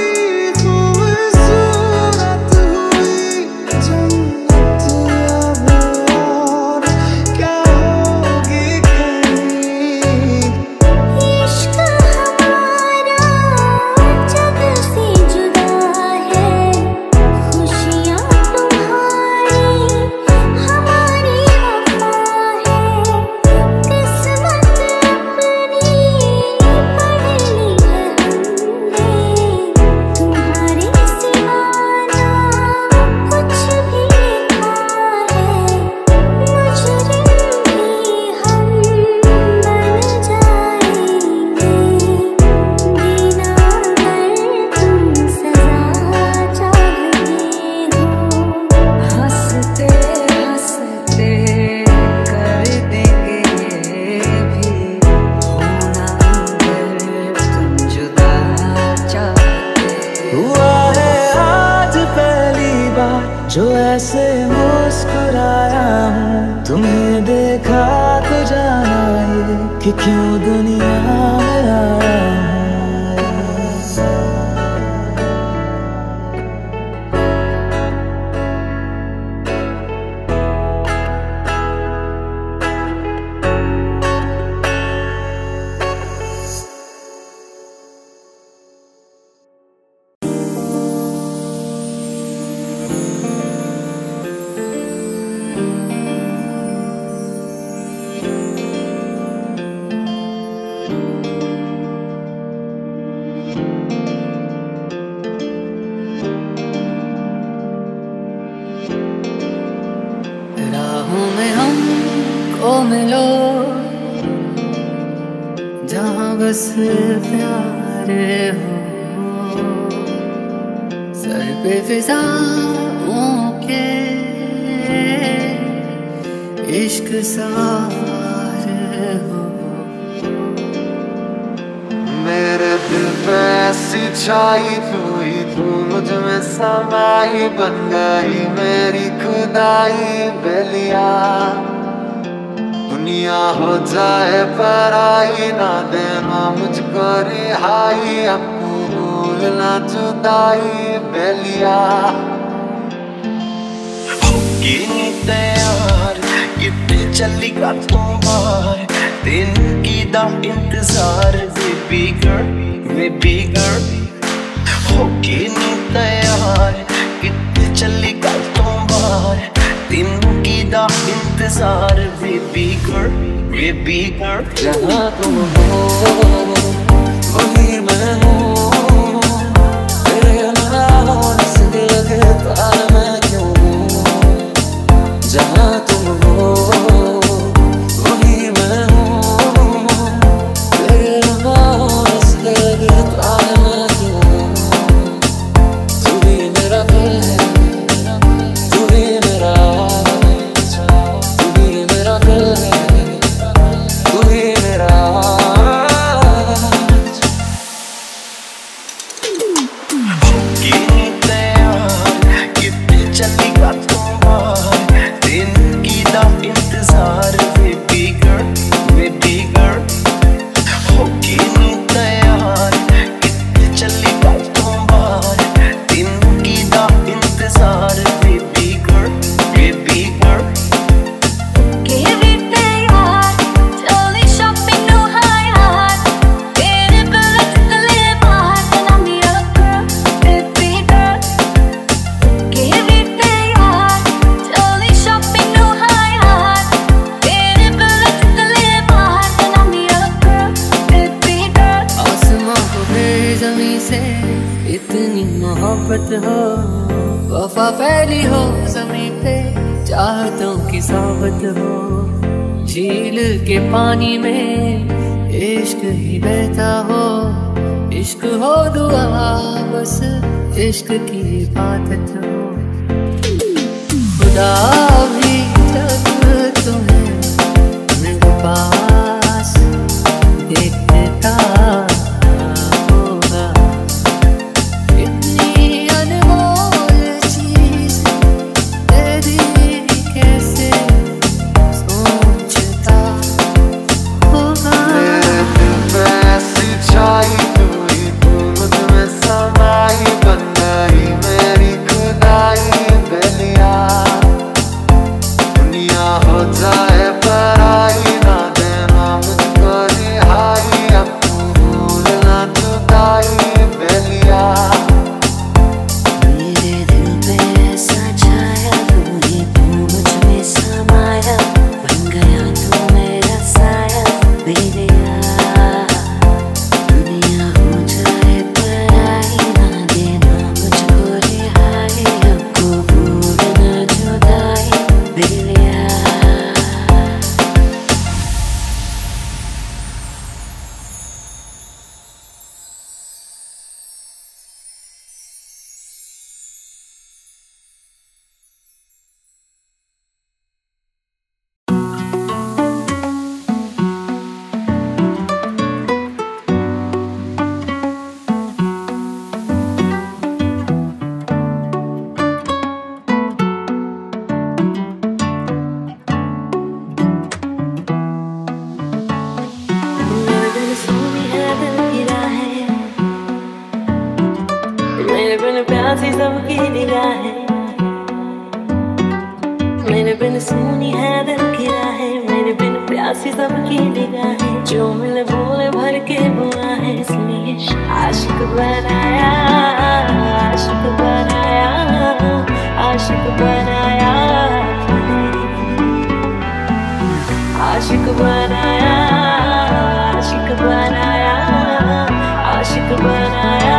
खूबसूरत हुई जन्नत अब और क्या होगी कहीं इश्क हमारा जग से जुदा है खुशियाँ तुम्हारी हमारी वफा है किस्मत अपनी पढ़ ली है हमने तुम्हारे सिवा ना कुछ भी लिखा है मुजरिम भी हम बन जाएंगे बिना अगर तुम सजा चाहते हो हंसते हंसते कर देंगे ये भी होना अगर तुम जुदा चाहते हुआ है आज पहली बार जो ऐसे मुस्कुराया हूँ तुम्हें देखा तो जाना ये कि क्यों दुनिया में आया हूँ राहों में हमको मिलो जहाँ बस प्यार हो सर पे फिजाओं के इश्क सवार हो मेरे दिल पे ऐसी छाई तू ही तू मुझ में समाई बन गई मेरी खुदाई बेलिया दुनिया हो जाए पराई ना देना मुझको रिहाई अब भूलना जुदाई बेलिया होगी नी तैयार कितने चलेगा तुम बाहर दिन की दा इंतजार बेबी गर्ल बेबी गर्ल होगी नी तैयार कितने चलेगा तुम बाहर दिन की दा इंतजार बेबी गर्ल बेबी गर्ल जहाँ तुम हो वही मैं हूँ तेरे अलावा से लगे तार मैं क्यों हूँ जहाँ तुम हो वही मैं हूँ तेरे अलावा से लगे तार मैं क्यों हूँ तू भी मेरा दिल है तू भी मेरा तू भी मेरा दिल है तू ही मेरा मोहब्बत हो, वफा फैली हो ज़मीं पे, चाहतों की सोबत हो। झील के पानी में इश्क ही बहता हो, इश्क हो दुआ बस इश्क की इबादत हो। खुदा भी जब तुम्हें मेरे पास देखता होगा, इतनी अनमोल चीज तेरी कैसे सोचता होगा। मेरे दिल में ऐसी छाई तू ही, तू मुझ में समाई, बन गई मेरी खुदाई बेलिया। दुनिया हो जाए पराई, ना देना मुझको रिहाई, अब तू भूलना जुदाई बेलिया। मेरे दिल पे ऐसा छाया तू ही, तू मुझ में समाया, बन गया तू मेरा साया बेलिया। दुनिया हो जाए पराई, ना देना मुझको रिहाई, अब को भूलना जुदाई बेलिया। मेरे बिन सोनी है दिल की राहें, मेरे बिन प्यासी सबकी निगाहें। मेरे बिन सोनी है दिल की राहें, मेरे बिन प्यासी सबकी निगाहें। जो मिले बोले भर के बुआ है, इसलिए आशिक बनाया, आशिक बनाया, आशिक बनाया, आशिक बनाया, आशिक बनाया, आशिक बनाया।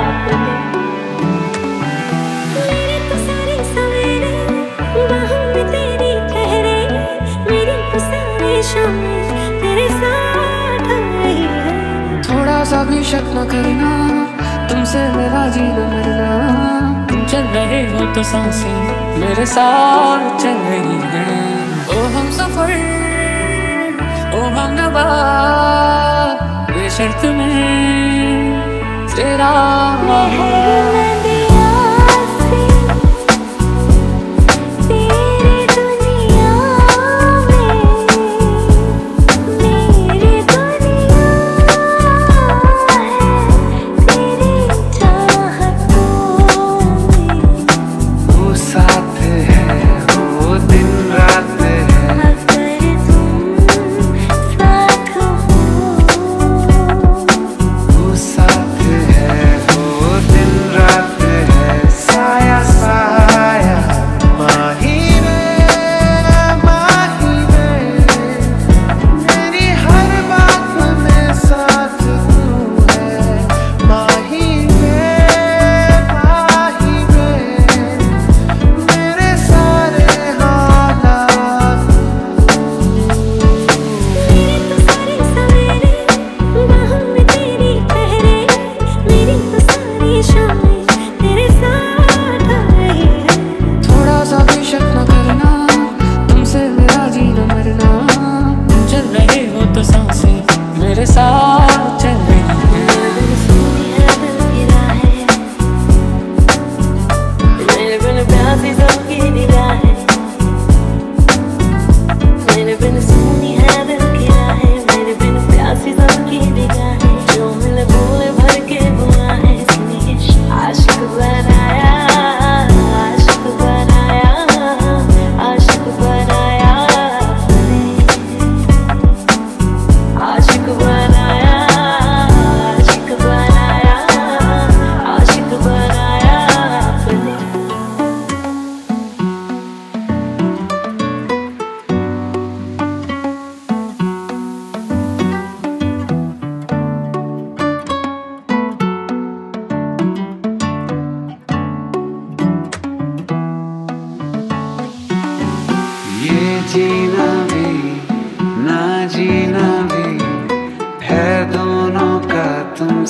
मेरे तो सारे सवेरे बाहों में तेरी ठहरे, मेरी तो सारी शामें तेरे साथ आई है। थोड़ा सा भी शक न करना, तुमसे मेरा जीना मरना। तुम चल रहे हो तो सांसें मेरे साथ चल रही हैं। ओ हम सफर, ओ हम नवा, बेशर्त में तेरा वो साथ है, वो दिन रात है, वो साथ है, वो दिन रात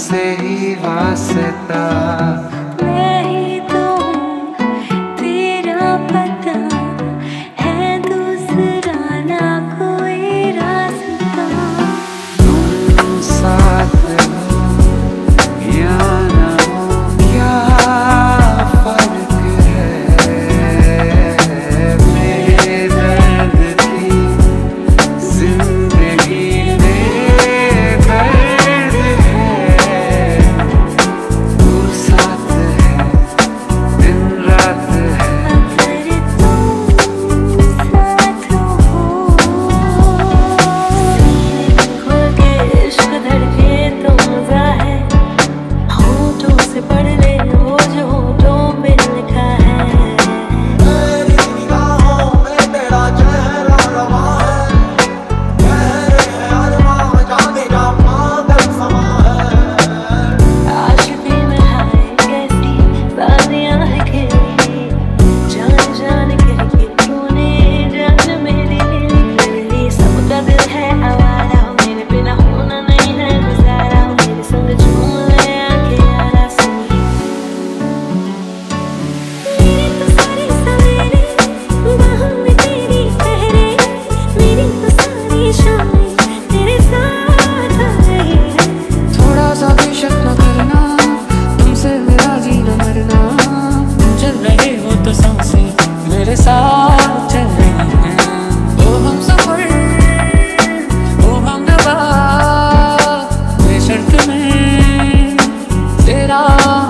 तुमसे ही वास्ता। मैं ही तो हूँ तेरा पता, है दूसरा ना कोई रास्ता। तुम साथ हो या ना हो, क्या फर्क है। मेरे दर्द की जिंदगी में दर्द है। तू साथ है, दिन रात है। अगर तुम साथ हो, खुल के इश्क धड़के तो मजा है। होठों से पढ़ ले वो जो होठों पे लिखा है। मेरी निगाहों में तेरा चेहरा रवा है, गहरे अरमां जाने जा पागल समा है। आशिकी में हाय कैसी बाजियां है खेली, जान जान कह के तूने जान मेरी कर ली। सबका दिल है आवारा, मेरे बिना होना नहीं है गुजारा। मेरे संग झूम ले आके यारा सुनी। मेरी तो सारी सवेरे बाहों में तेरी ठहरे, मेरी तो सारी शामें तेरे साथ आ रही है। थोड़ा सा भी शक न करना, तुमसे मेरा जीना मरना। तुम चल रहे हो तो सांसें मेरे साथ चल रही हैं। ओ हम सफर, ओ हम नवा, बेशर्त में तेरा।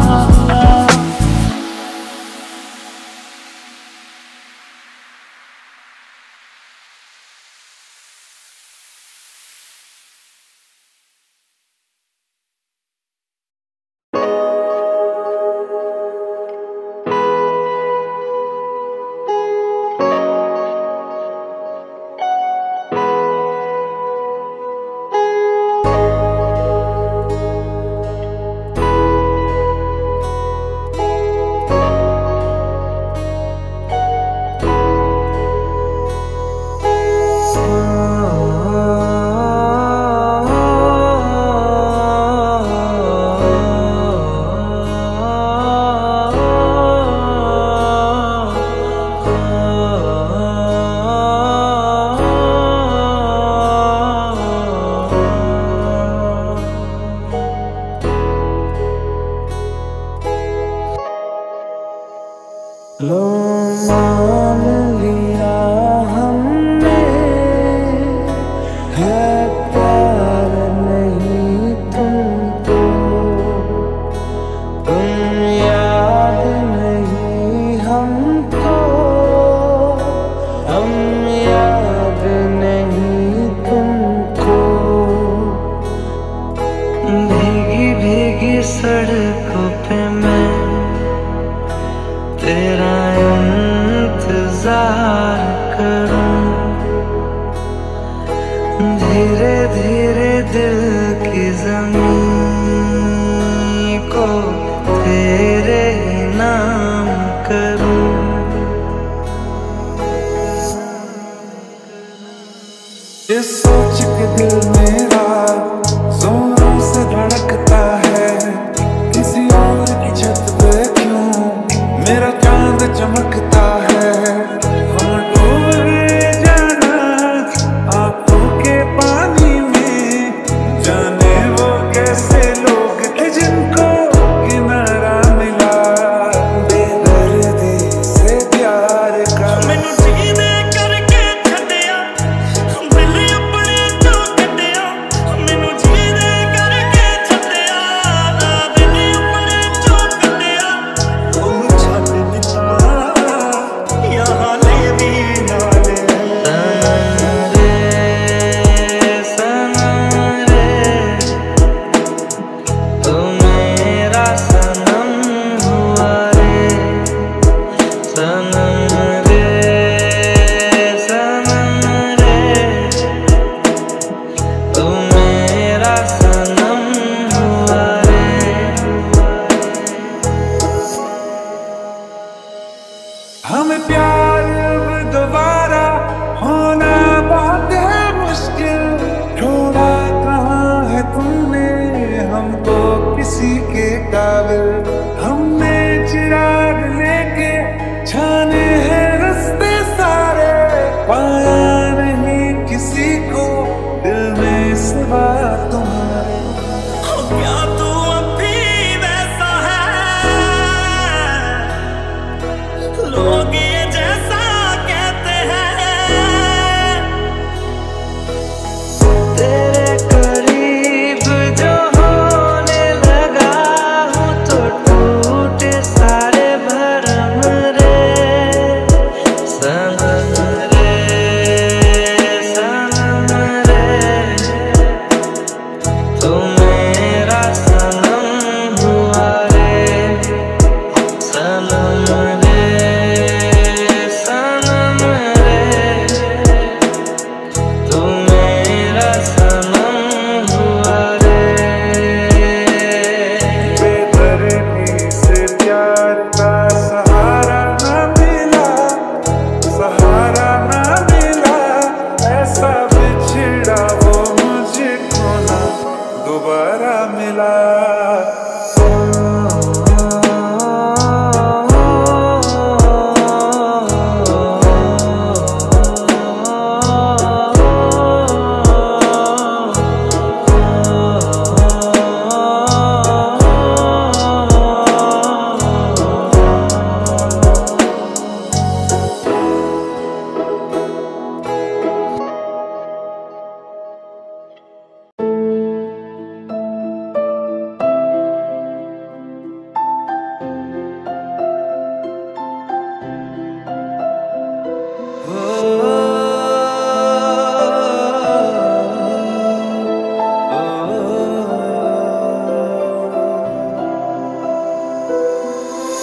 लो मान लिया हमने, है प्यार नहीं तुमको। तुम याद नहीं हमको, हम याद नहीं तुमको। भीगी भीगी सड़कों पे मैं तेरा इंतजार करूं। धीरे धीरे दिल की ज़मीं को तेरे नाम करूं। ये सोच के दिल मेरा जोरों से धड़कता है, किसी और की छत पे क्यों मेरा चांद चमकता है। हम डूब जाना आंखों के पानी में, जाने वो कैसे लोग थे जिनको किनारा मिला बेदर्दी से प्यार का। मैनू जीने करके छड्डिया, दिल अपने तो कड्डिया।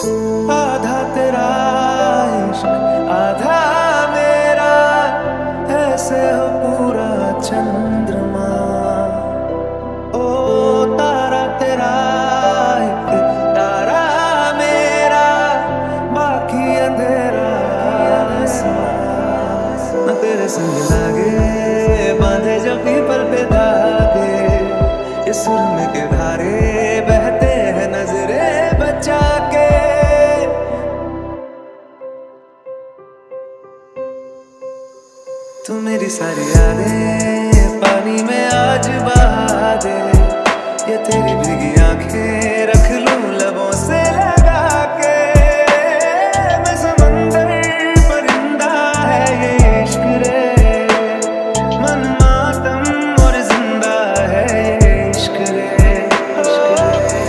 आधा तेरा इश्क आधा मेरा, ऐसे हो पूरा चंद्रमा। ओ तारा तेरा एक तारा मेरा, बाकी अंधेरा न तेरे संग लागे, बांधे जब पीपल पे धागे, इस सुरम के धारे बहते हैं नजरे बचा के। तू मेरी सारी यादें पानी में आज बहा दे, ये तेरी भीगी आंखें रख लूं लबों से लगा के। मैं समंदर परिंदा है ये इश्क रे, मन मातम और जिंदा है ये इश्क रे, इश्क रे।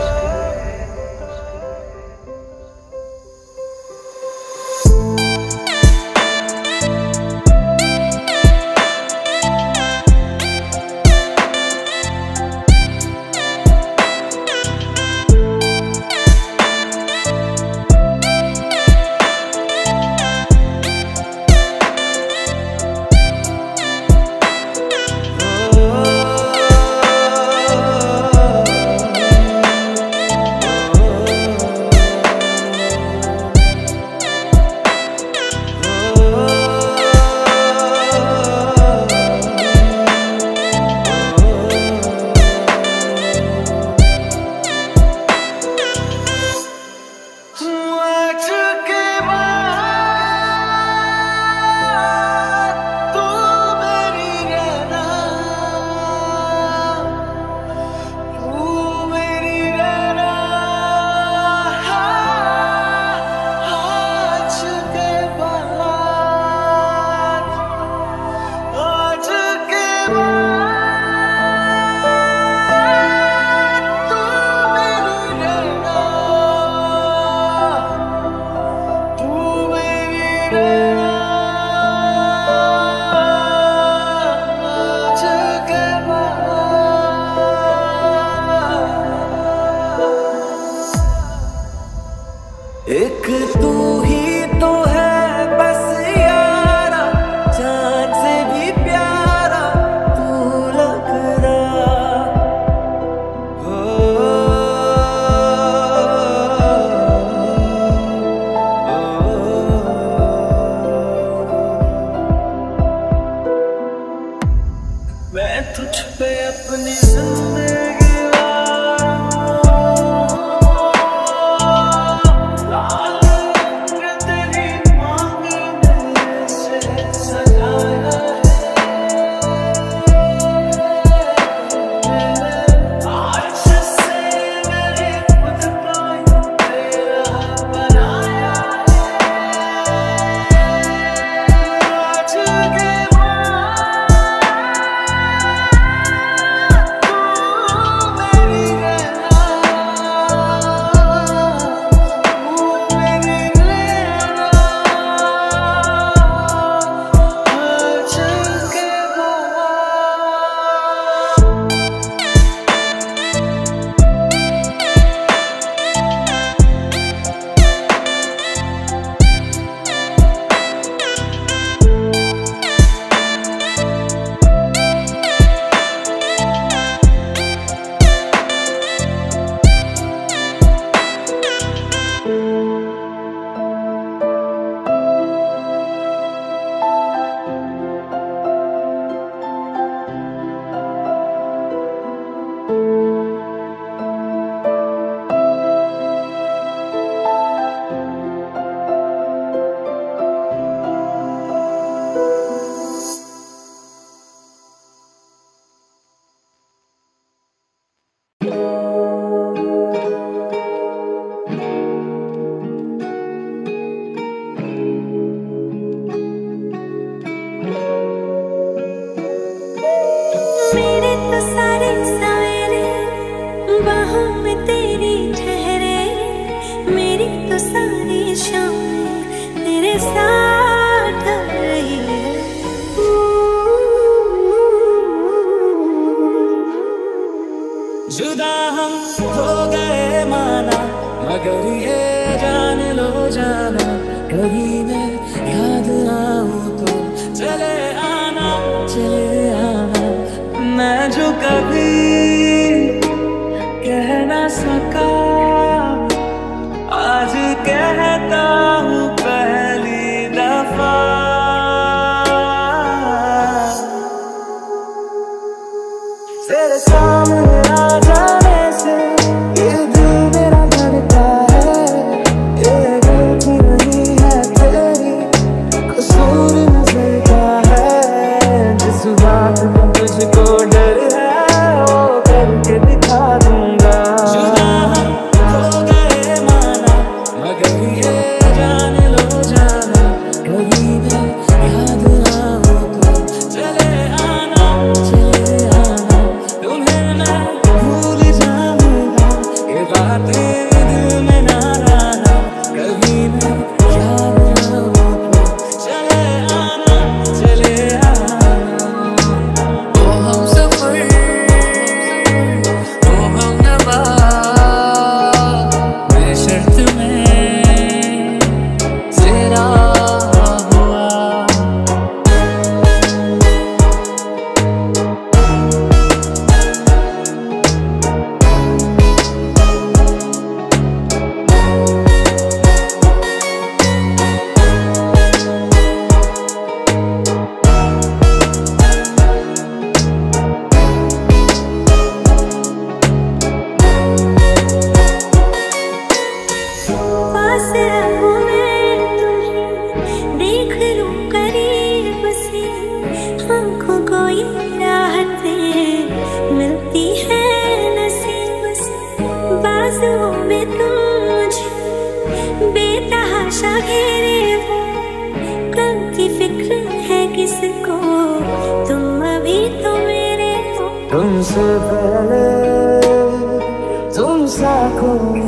एक तू ही तो है बस यारा, जान से भी प्यारा तू लगता हो। मैं तुझ पे अपनी जिंदगी जुदा हम हो गए माना, मगर ये कभी मैं याद आऊं तो चले आना, चले आना। मैं जो कभी कह ना सका आज कहता हूँ पहली दफा। तेरे सामने आ जाने से ये दिल मेरा धड़का है, ये गलती नहीं है तेरी, कसूर नजर का है। जिस बात में तुझको डर है वो करके दिखा दूंगा। जुदा हो गए माना मगर ये जान लो जाना, कभी मैं याद आऊं तो चले आना, चले आना। तुम्हें मैं भूल जाऊंगा ये बातें दिल में ना लाना। कभी मैं याद आऊं तो चले आना, चले आना। ओ हम सफर, ओ हम नवा, मैं शर्त में तेरा हुआ। पास रहूं मैं तुम्हें, देख लूं करीब से, आँखों को ये राहतें मिलती है नसीब से। बाजुओं में तुम मुझे बेतहाशा घेरे हो, कल की फिक्र है किसको, तुम अभी तो मेरे हो। तुमसे पहले तुम सा कोई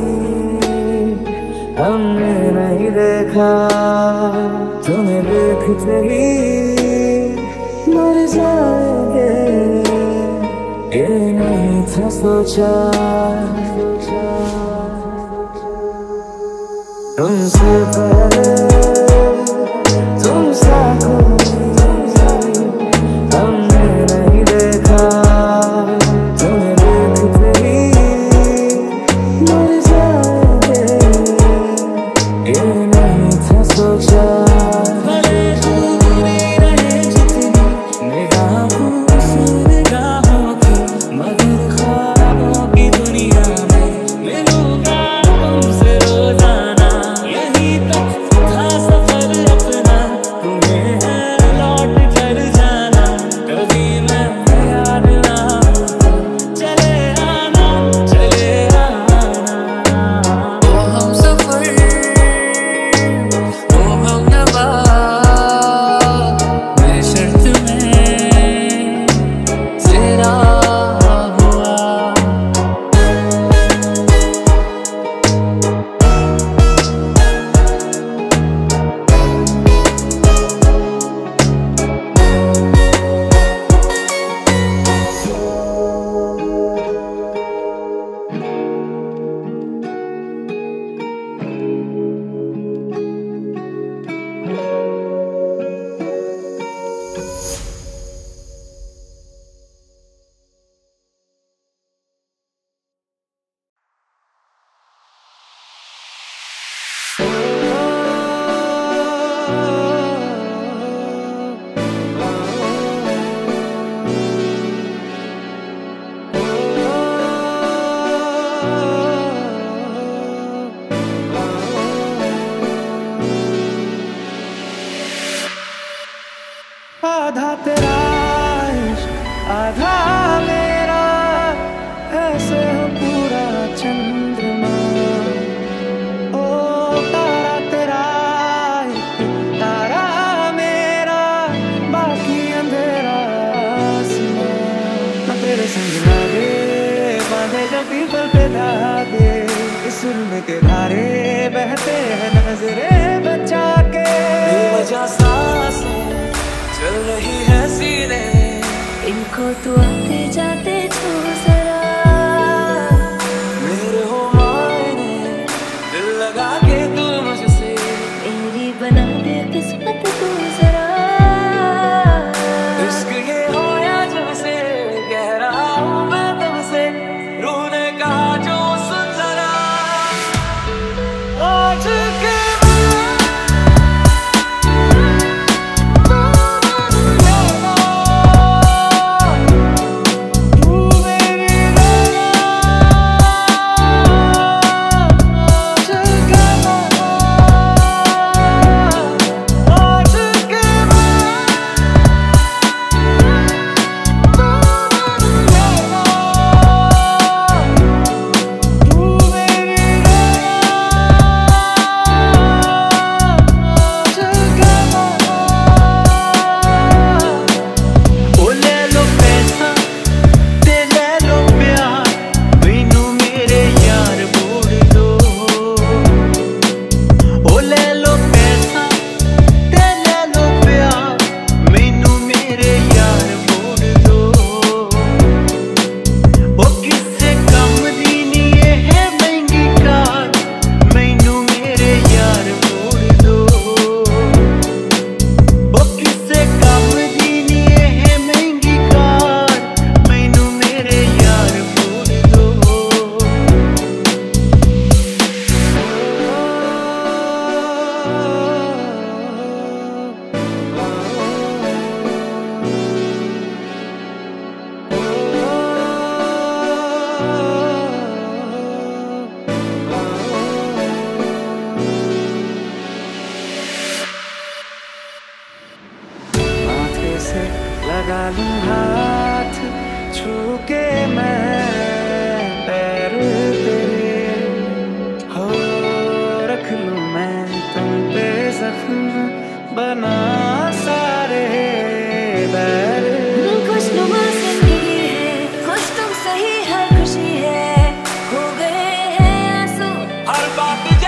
हमने नहीं देखा, तुम्हें देखते ही मर जाएंगे, ये नहीं था सोचा। तुमसे पहले तुम सा कोई हमने नहीं देखा, तुम्हें देखते ही मर जाएंगे, ये नहीं था सोचा। भले दूरी रहे जितनी निगाहों से निगाहों की, मगर ख्वाबों की दुनिया में मिलूंगा तुमसे रोजाना। यही तक था सफर अपना, तुम्हें है लौट कर जाना। कभी मैं याद ना आऊं तो चले आना, चले आना। ओ हम सफर, ओ हम नवा, मैं शर्त में तेरा हुआ। आधा तेरा इश्क आधा मेरा, ऐसे हो पूरा चंद्रमा। ओ तारा तेरा एक तारा मेरा, बाकी अंधेरा आसमां। मैं तेरे संग लागे बांधे जब पीपल पे धागे, इस सुर के धारे बहते हैं नजरे बचा के। बेवजह सांसें चल रही है सीने में, इनको तो आते जाते छू जरा, मेरे हो मायने दिल लगा के तू मुझसे। मेरी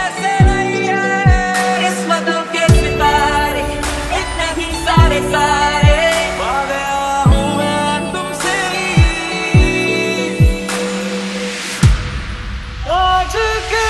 जैसे नहीं है किस्मतों के सितारे इतने ही सारे सारे पा गया हूँ मैं तुमसे आज के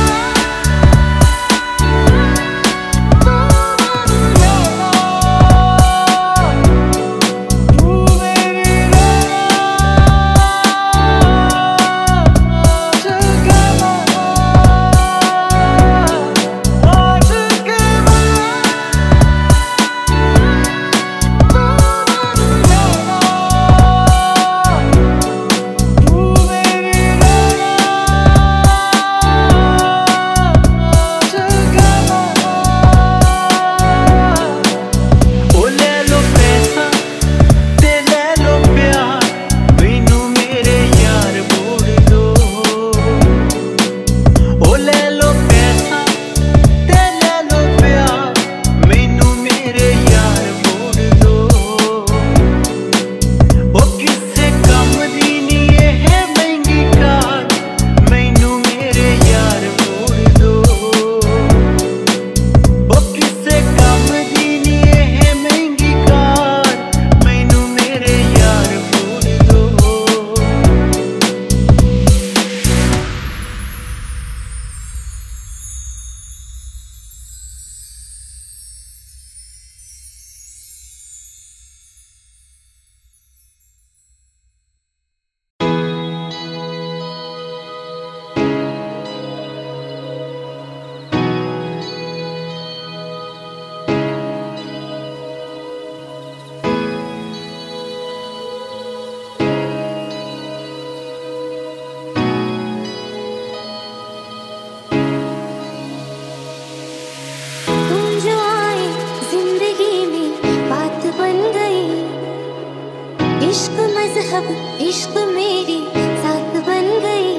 इश्क मेरी साथ बन गई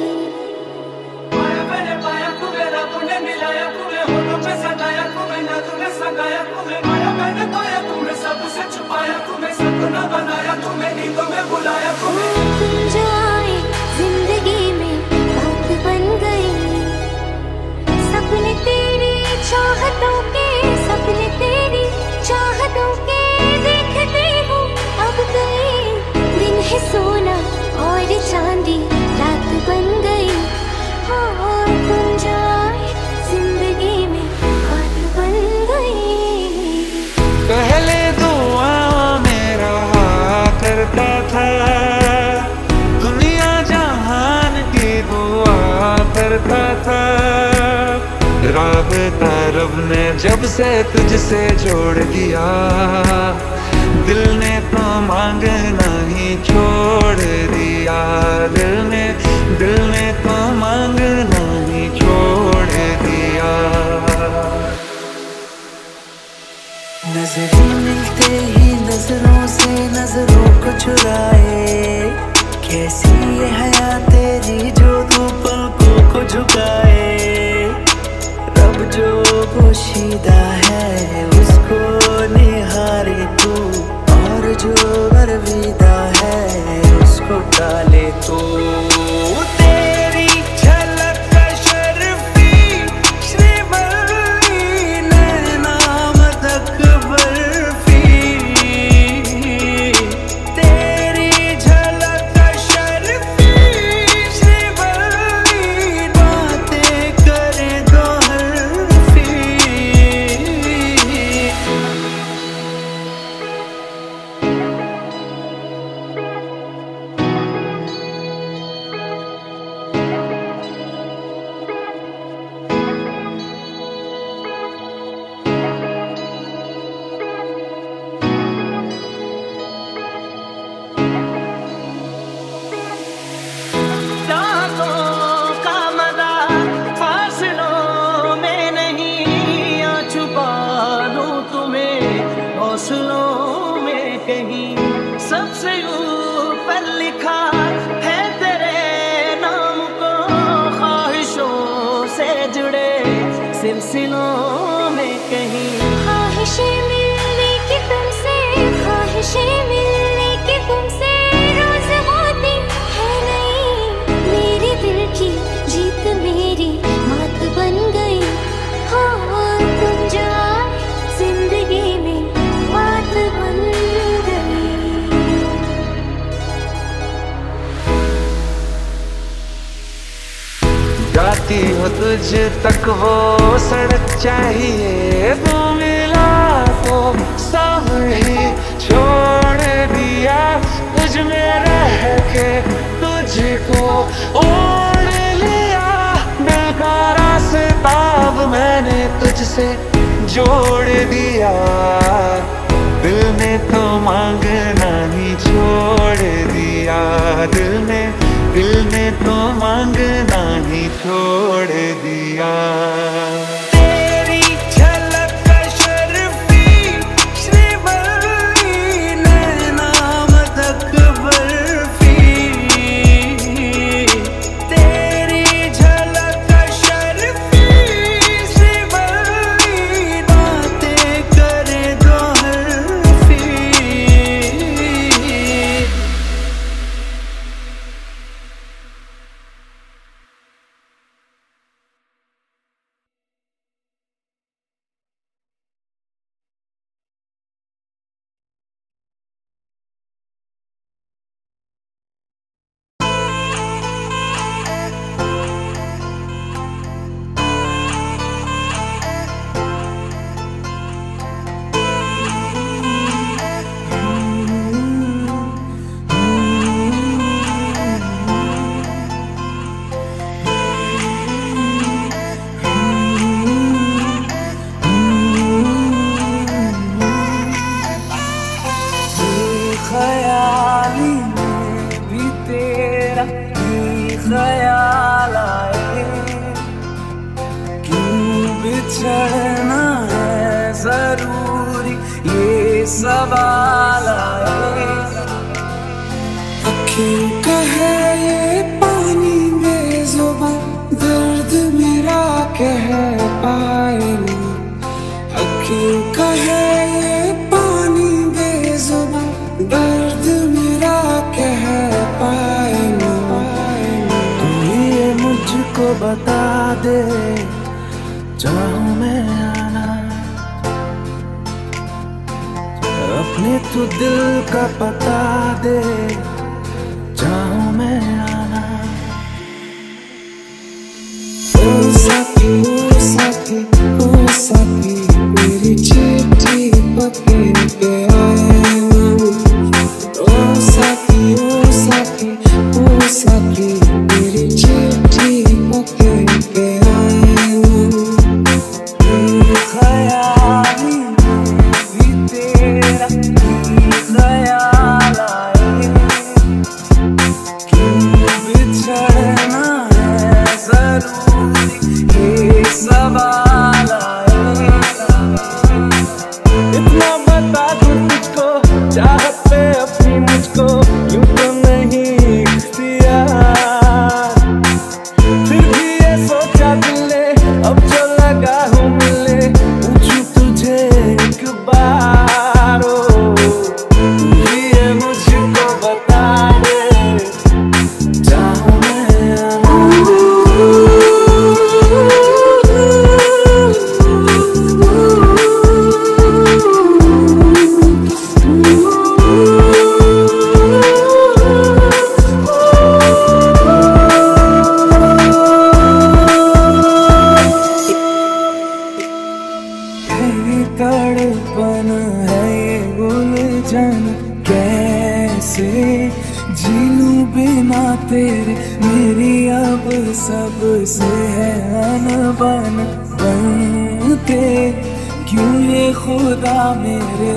पाया मैंने पाया तुम्हें रब ने मिलाया तुम्हें होठों पे सगाया तुम्हें ना तुम्हें सगाया तुम्हें माया मैंने पाया तुम्हें सबसे छुपाया तुम्हें सपना बनाया तुम्हें नींदों में बुलाया तुम्हें तुम जो आए जिंदगी में बात बन गई सपने तेरी चाहतों के सपने तेरी चाहतों के देखते हो अब गए दिन है सोना और चांदी रात बन गई हाँ तुम जाए जिंदगी में बात बन गई पहले दुआ में रहा करता था दुनिया जहान की दुआ करता था राबता रब ने जब से तुझसे जोड़ दिया दिल ने तो मांगना ही छोड़ दिया दिल ने दिल ने तो मांगना ही छोड़ दिया नजरें मिलते ही नजरों से नजरों को चुराए कैसी ये हया तेरी जो तू पलकों को झुकाए रब जो पोशीदा है उसको निहारे तू और जो अलविदा है उसको टाले तू तेरी झलक शर्फी श्रीवल्ली नैना मदक बर्फी तेरी झलक शर्फी श्रीवल्ली बातें करे दो हल्फी हौसलों में कहीं सबसे ऊपर लिखा है तेरे नाम को ख्वाहिशों से जुड़े सिलसिलों में कहीं ख्वाहिशें मिलने की तुमसे ख्वाहिशें मिलने की तुमसे रोज होती है नहीं मेरे दिल की जीत मेरी मात बन गई हो तुझ तक वो सड़क चाहिए, तू मिला तो सब ही छोड़ दिया, तुझ में रह के तुझको ओढ़ लिया। दिल का रास्ता अब मैंने तुझसे जोड़ दिया, दिल ने तो मांगना ही छोड़ दिया, दिल ने दिल ने तो मांगना ही छोड़ दिया। तेरी झलक शर्फी श्रीवल्ली नैना मदक बर्फी, तेरी झलक शर्फी श्रीवल्ली बातें करे दो हर्फी। ख्याली में भी तेरा ही ख्याल आए, क्यों बिछड़ना है जरूरी ये सवाल आए। अखियों का है ये पानी बेजुबां, दर्द मेरा कह पाए ना, अखियों का है ये पानी बेजुबां, दर्द मेरा कह पाए ना। तू ये मुझको बता दे चाहूं मैं आना, अपने तू दिल का पता दे चाहूं मैं आना। ओ साथी ओ साथी ओ साथी मेरी चिट्ठी पकड़ के आए ना, ओ साथी ओ साथी ओ साथी मेरी चिट्ठी पकड़ के आए ना। ख्याली में भी तेरा ही ख्याल आए, क्यों बिछड़ना है जरूरी ये सवाल आए। इतना बता दूं तुझको चाहत पे अपनी मुझको, यूं तो नहीं इख्तियार, फिर भी ये सोचा दिल ने अब जो लगा हूँ मिलने, पूछूं तुझे एक बार, ओ तू ही ये मुझको बता दे चाहूं मैं आना। ये तड़पन है ये उलझन, कैसे जी लूं बिना तेरे, मेरी अब सबसे है अनबन, बनते क्यों ये खुदा मेरे।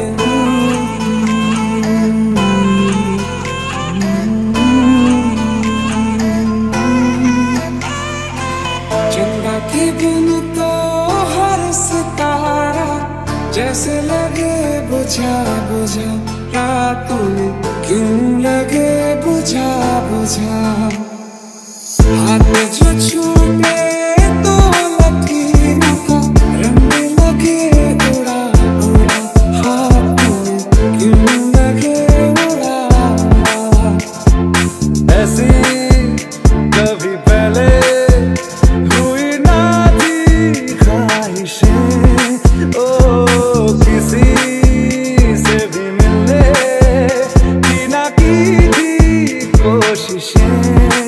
चंदा के बिन तो हर सितारा जैसे लगे बुझा बुझा, रातों में क्यों लगे बुझा बुझा। हाथ में जो छूटे तो लकीरों का रंग लगे उड़ा उड़ा, हाथों में क्यों लगे उड़ा उड़ा। ऐसी कभी पहले हुई ना थी ख्वाहिशें, ओ किसी से भी मिलने की ना की थी कोशिशें।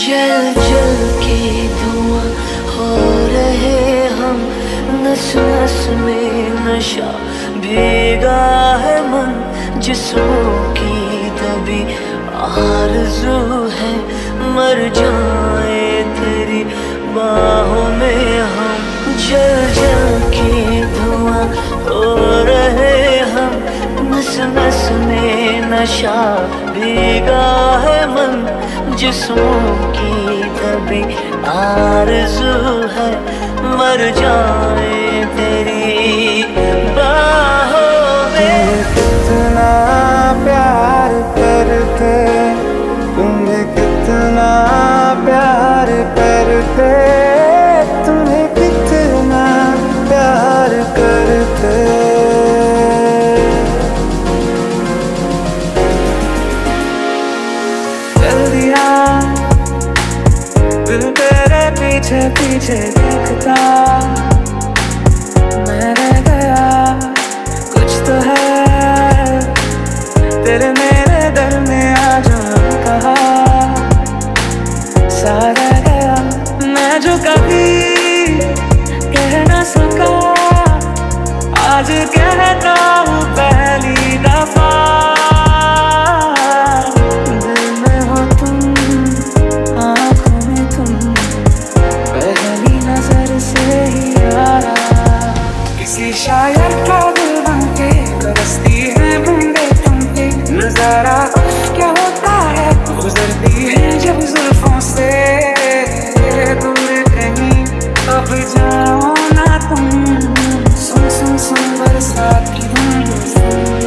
जल जल के धुआं हो रहे हम, नस नस में नशा भीगा है मन, जिस्मों की दबी आरज़ू है मर जाए तेरी बाहों में हम। जल जल के धुआं हो रहे हम, नस नस में नशा भीगा है मन, जिस्मों की दबी आरज़ू है मर जाए तेरी बाहों में। कितना प्यार करते, तुम्हें कितना प्यार करते, तुम्हें कितना प्यार करते। चल दिया दिल तेरे पीछे पीछे देखता, मैं रह गया कुछ तो है तेरे मेरे दिल में आज कहा, सारा गया मैं जो कभी कह ना सका, आज कहता हूँ पहली दफा। दिल में हो तुम, आँखों में तुम, पहली नजर से ही यारा। किसी शायर का दिल बनके बरसती है बूंदे तुम पे, नजारा क्या होता है गुजरती है जब जुल्फों से दूर कहीं, अब जाओ ना तुम, सुन सुन सुन बरसात की धुन सुन।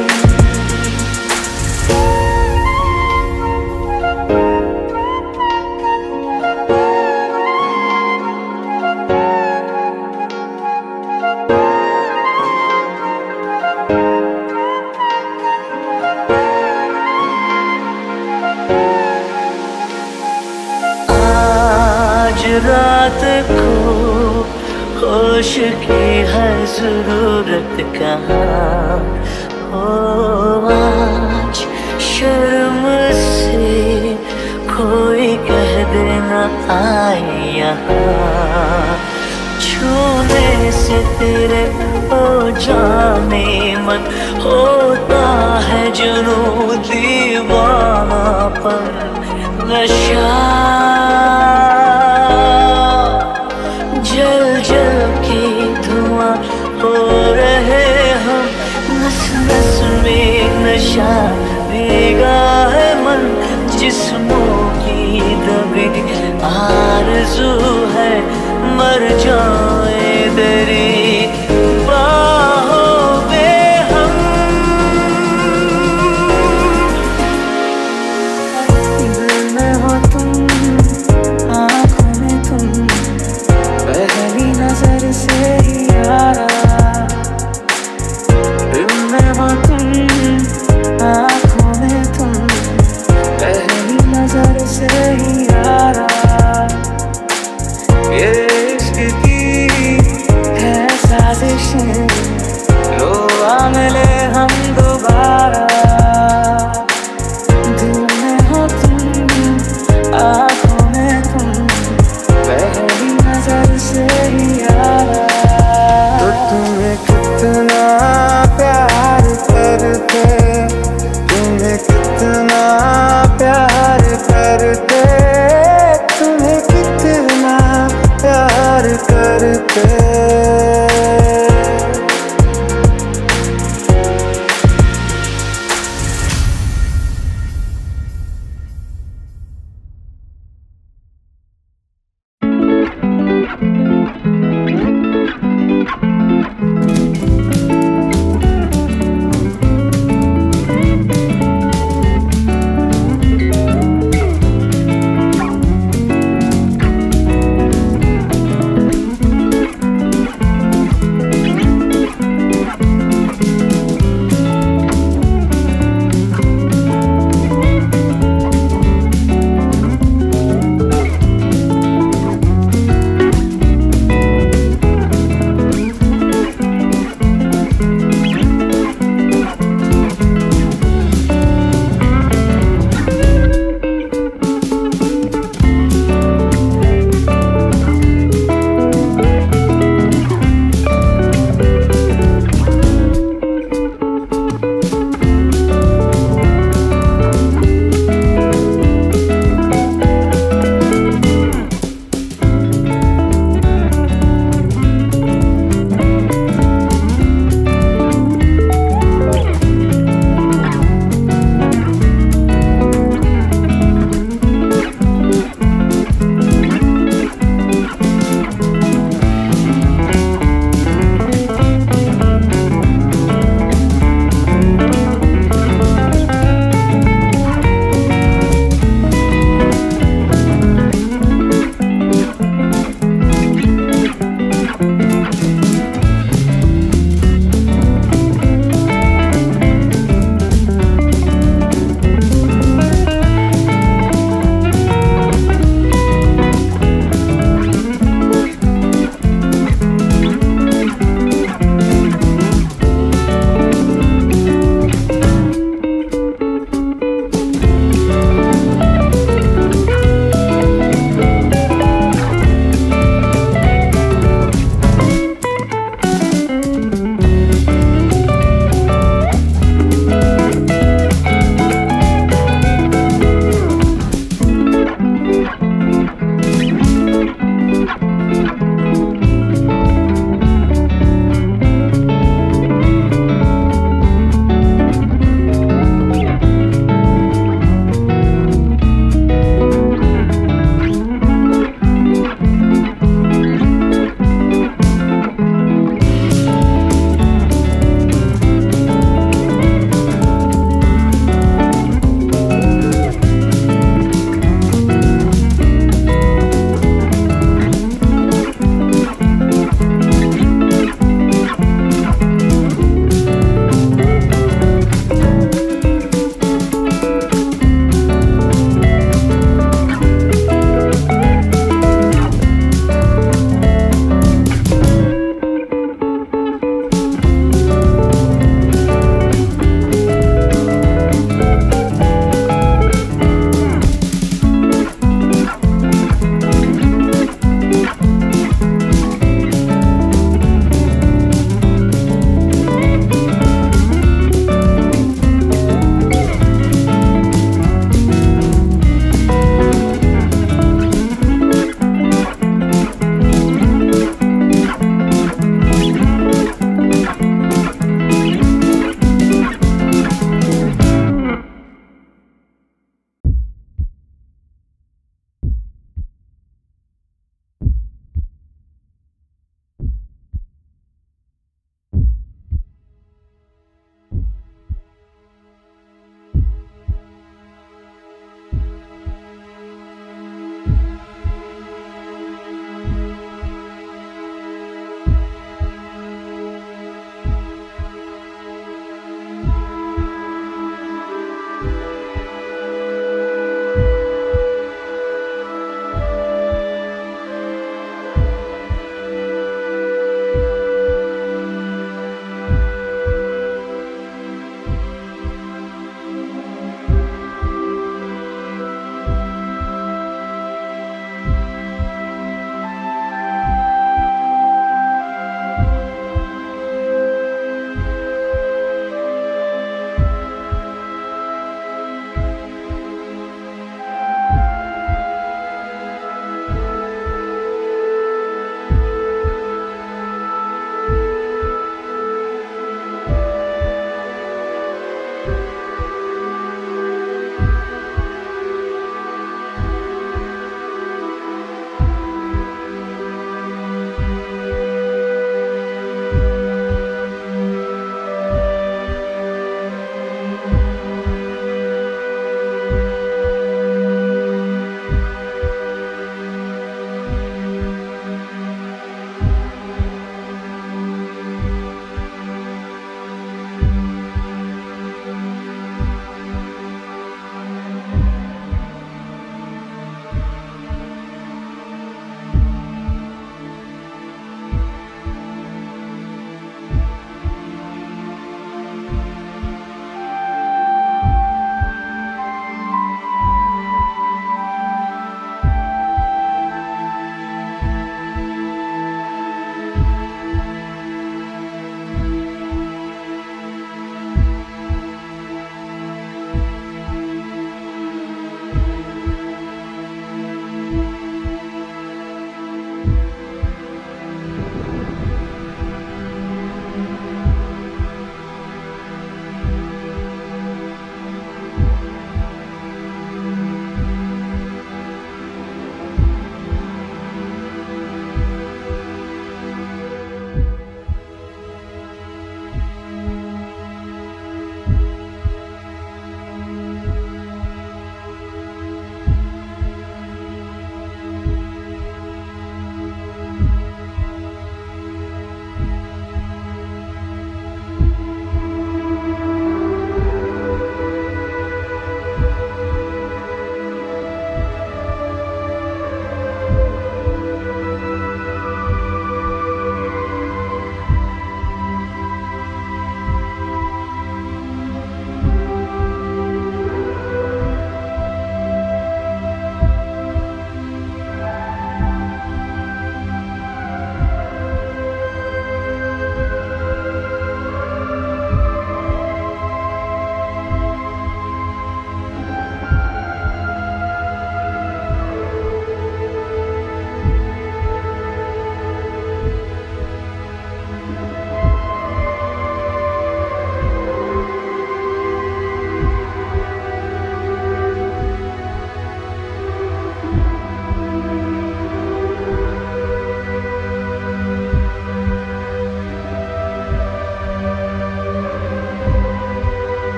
रात को होश की है जरूरत कहाँ हो, आज शर्म से कोई कह देना आए यहाँ, छूने से तेरे हो जाने मन होता है जुनून दीवानापन नशा। जल जल के धुआं हो रहे हम, नस नस में नशा भीगा है मन, जिस्मों की दबी आरज़ू है मर जाए तेरी बाहों में हम। दिल में हो तुम, आँखों में तुम, पहली नजर से ही यारा। दिल में हो तुम, आँखों में तुम, पहली नजर से ही यारा। ये इश्क की है साजिशें, लो आ मिले हम दोबारा। दिल में हो तुम, आँखों में तुम, पहली नजर से ही यारा। तो तुम्हें कितना प्यार करते, तुम्हें कितना प्यार करते, तुम्हें कितना प्यार करते।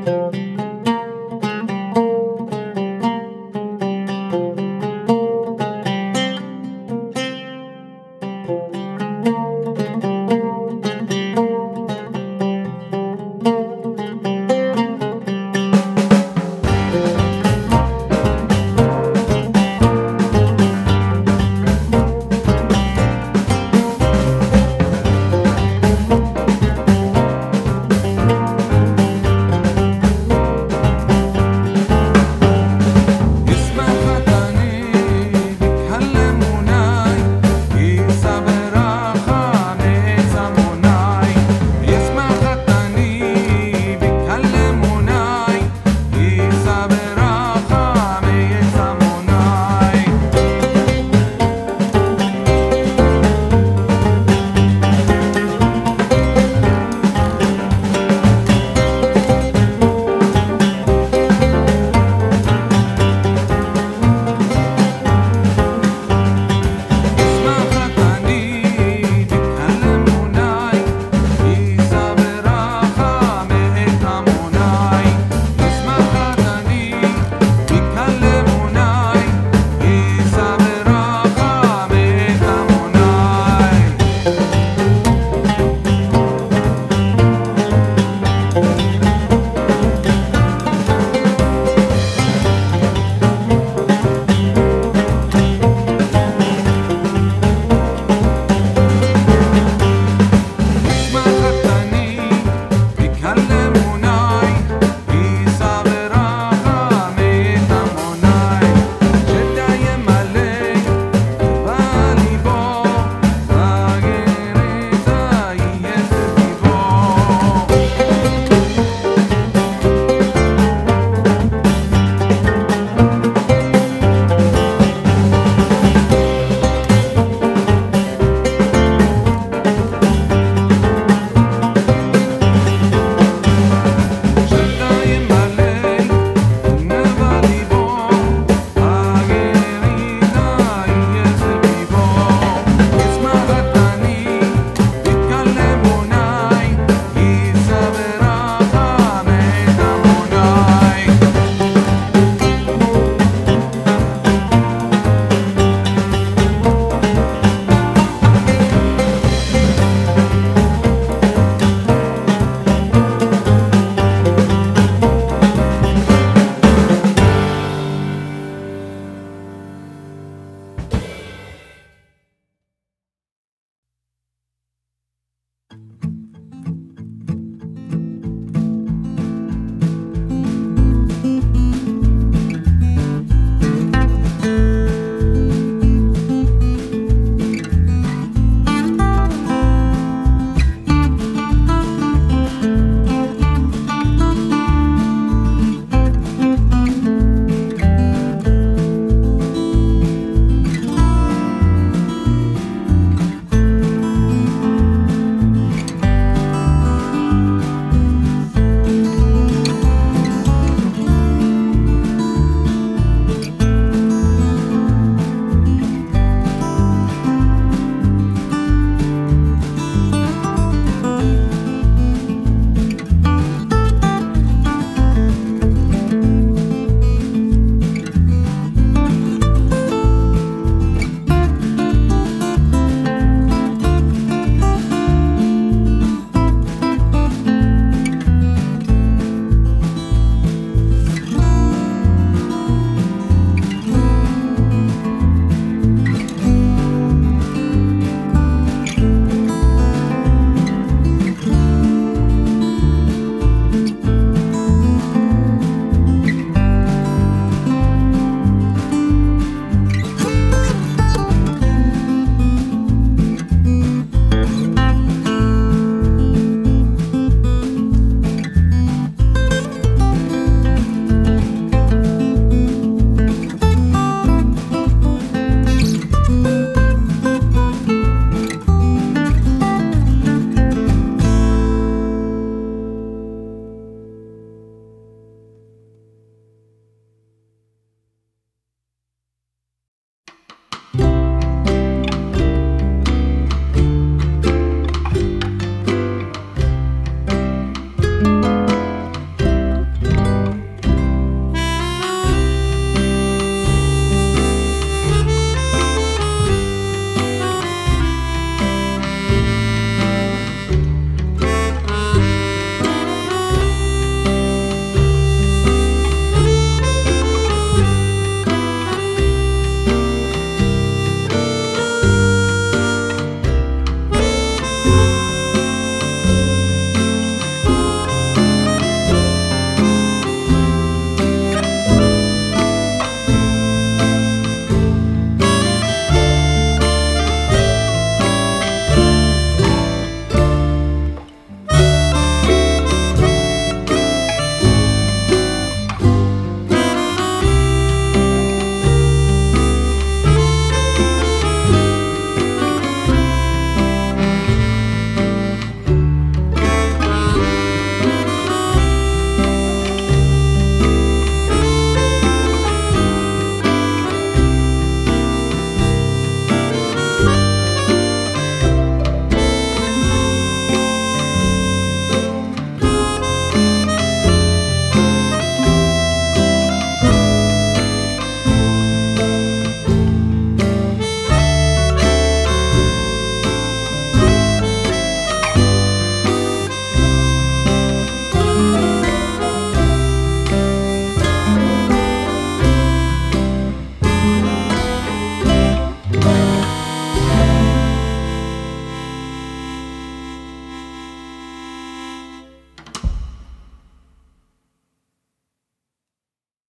है।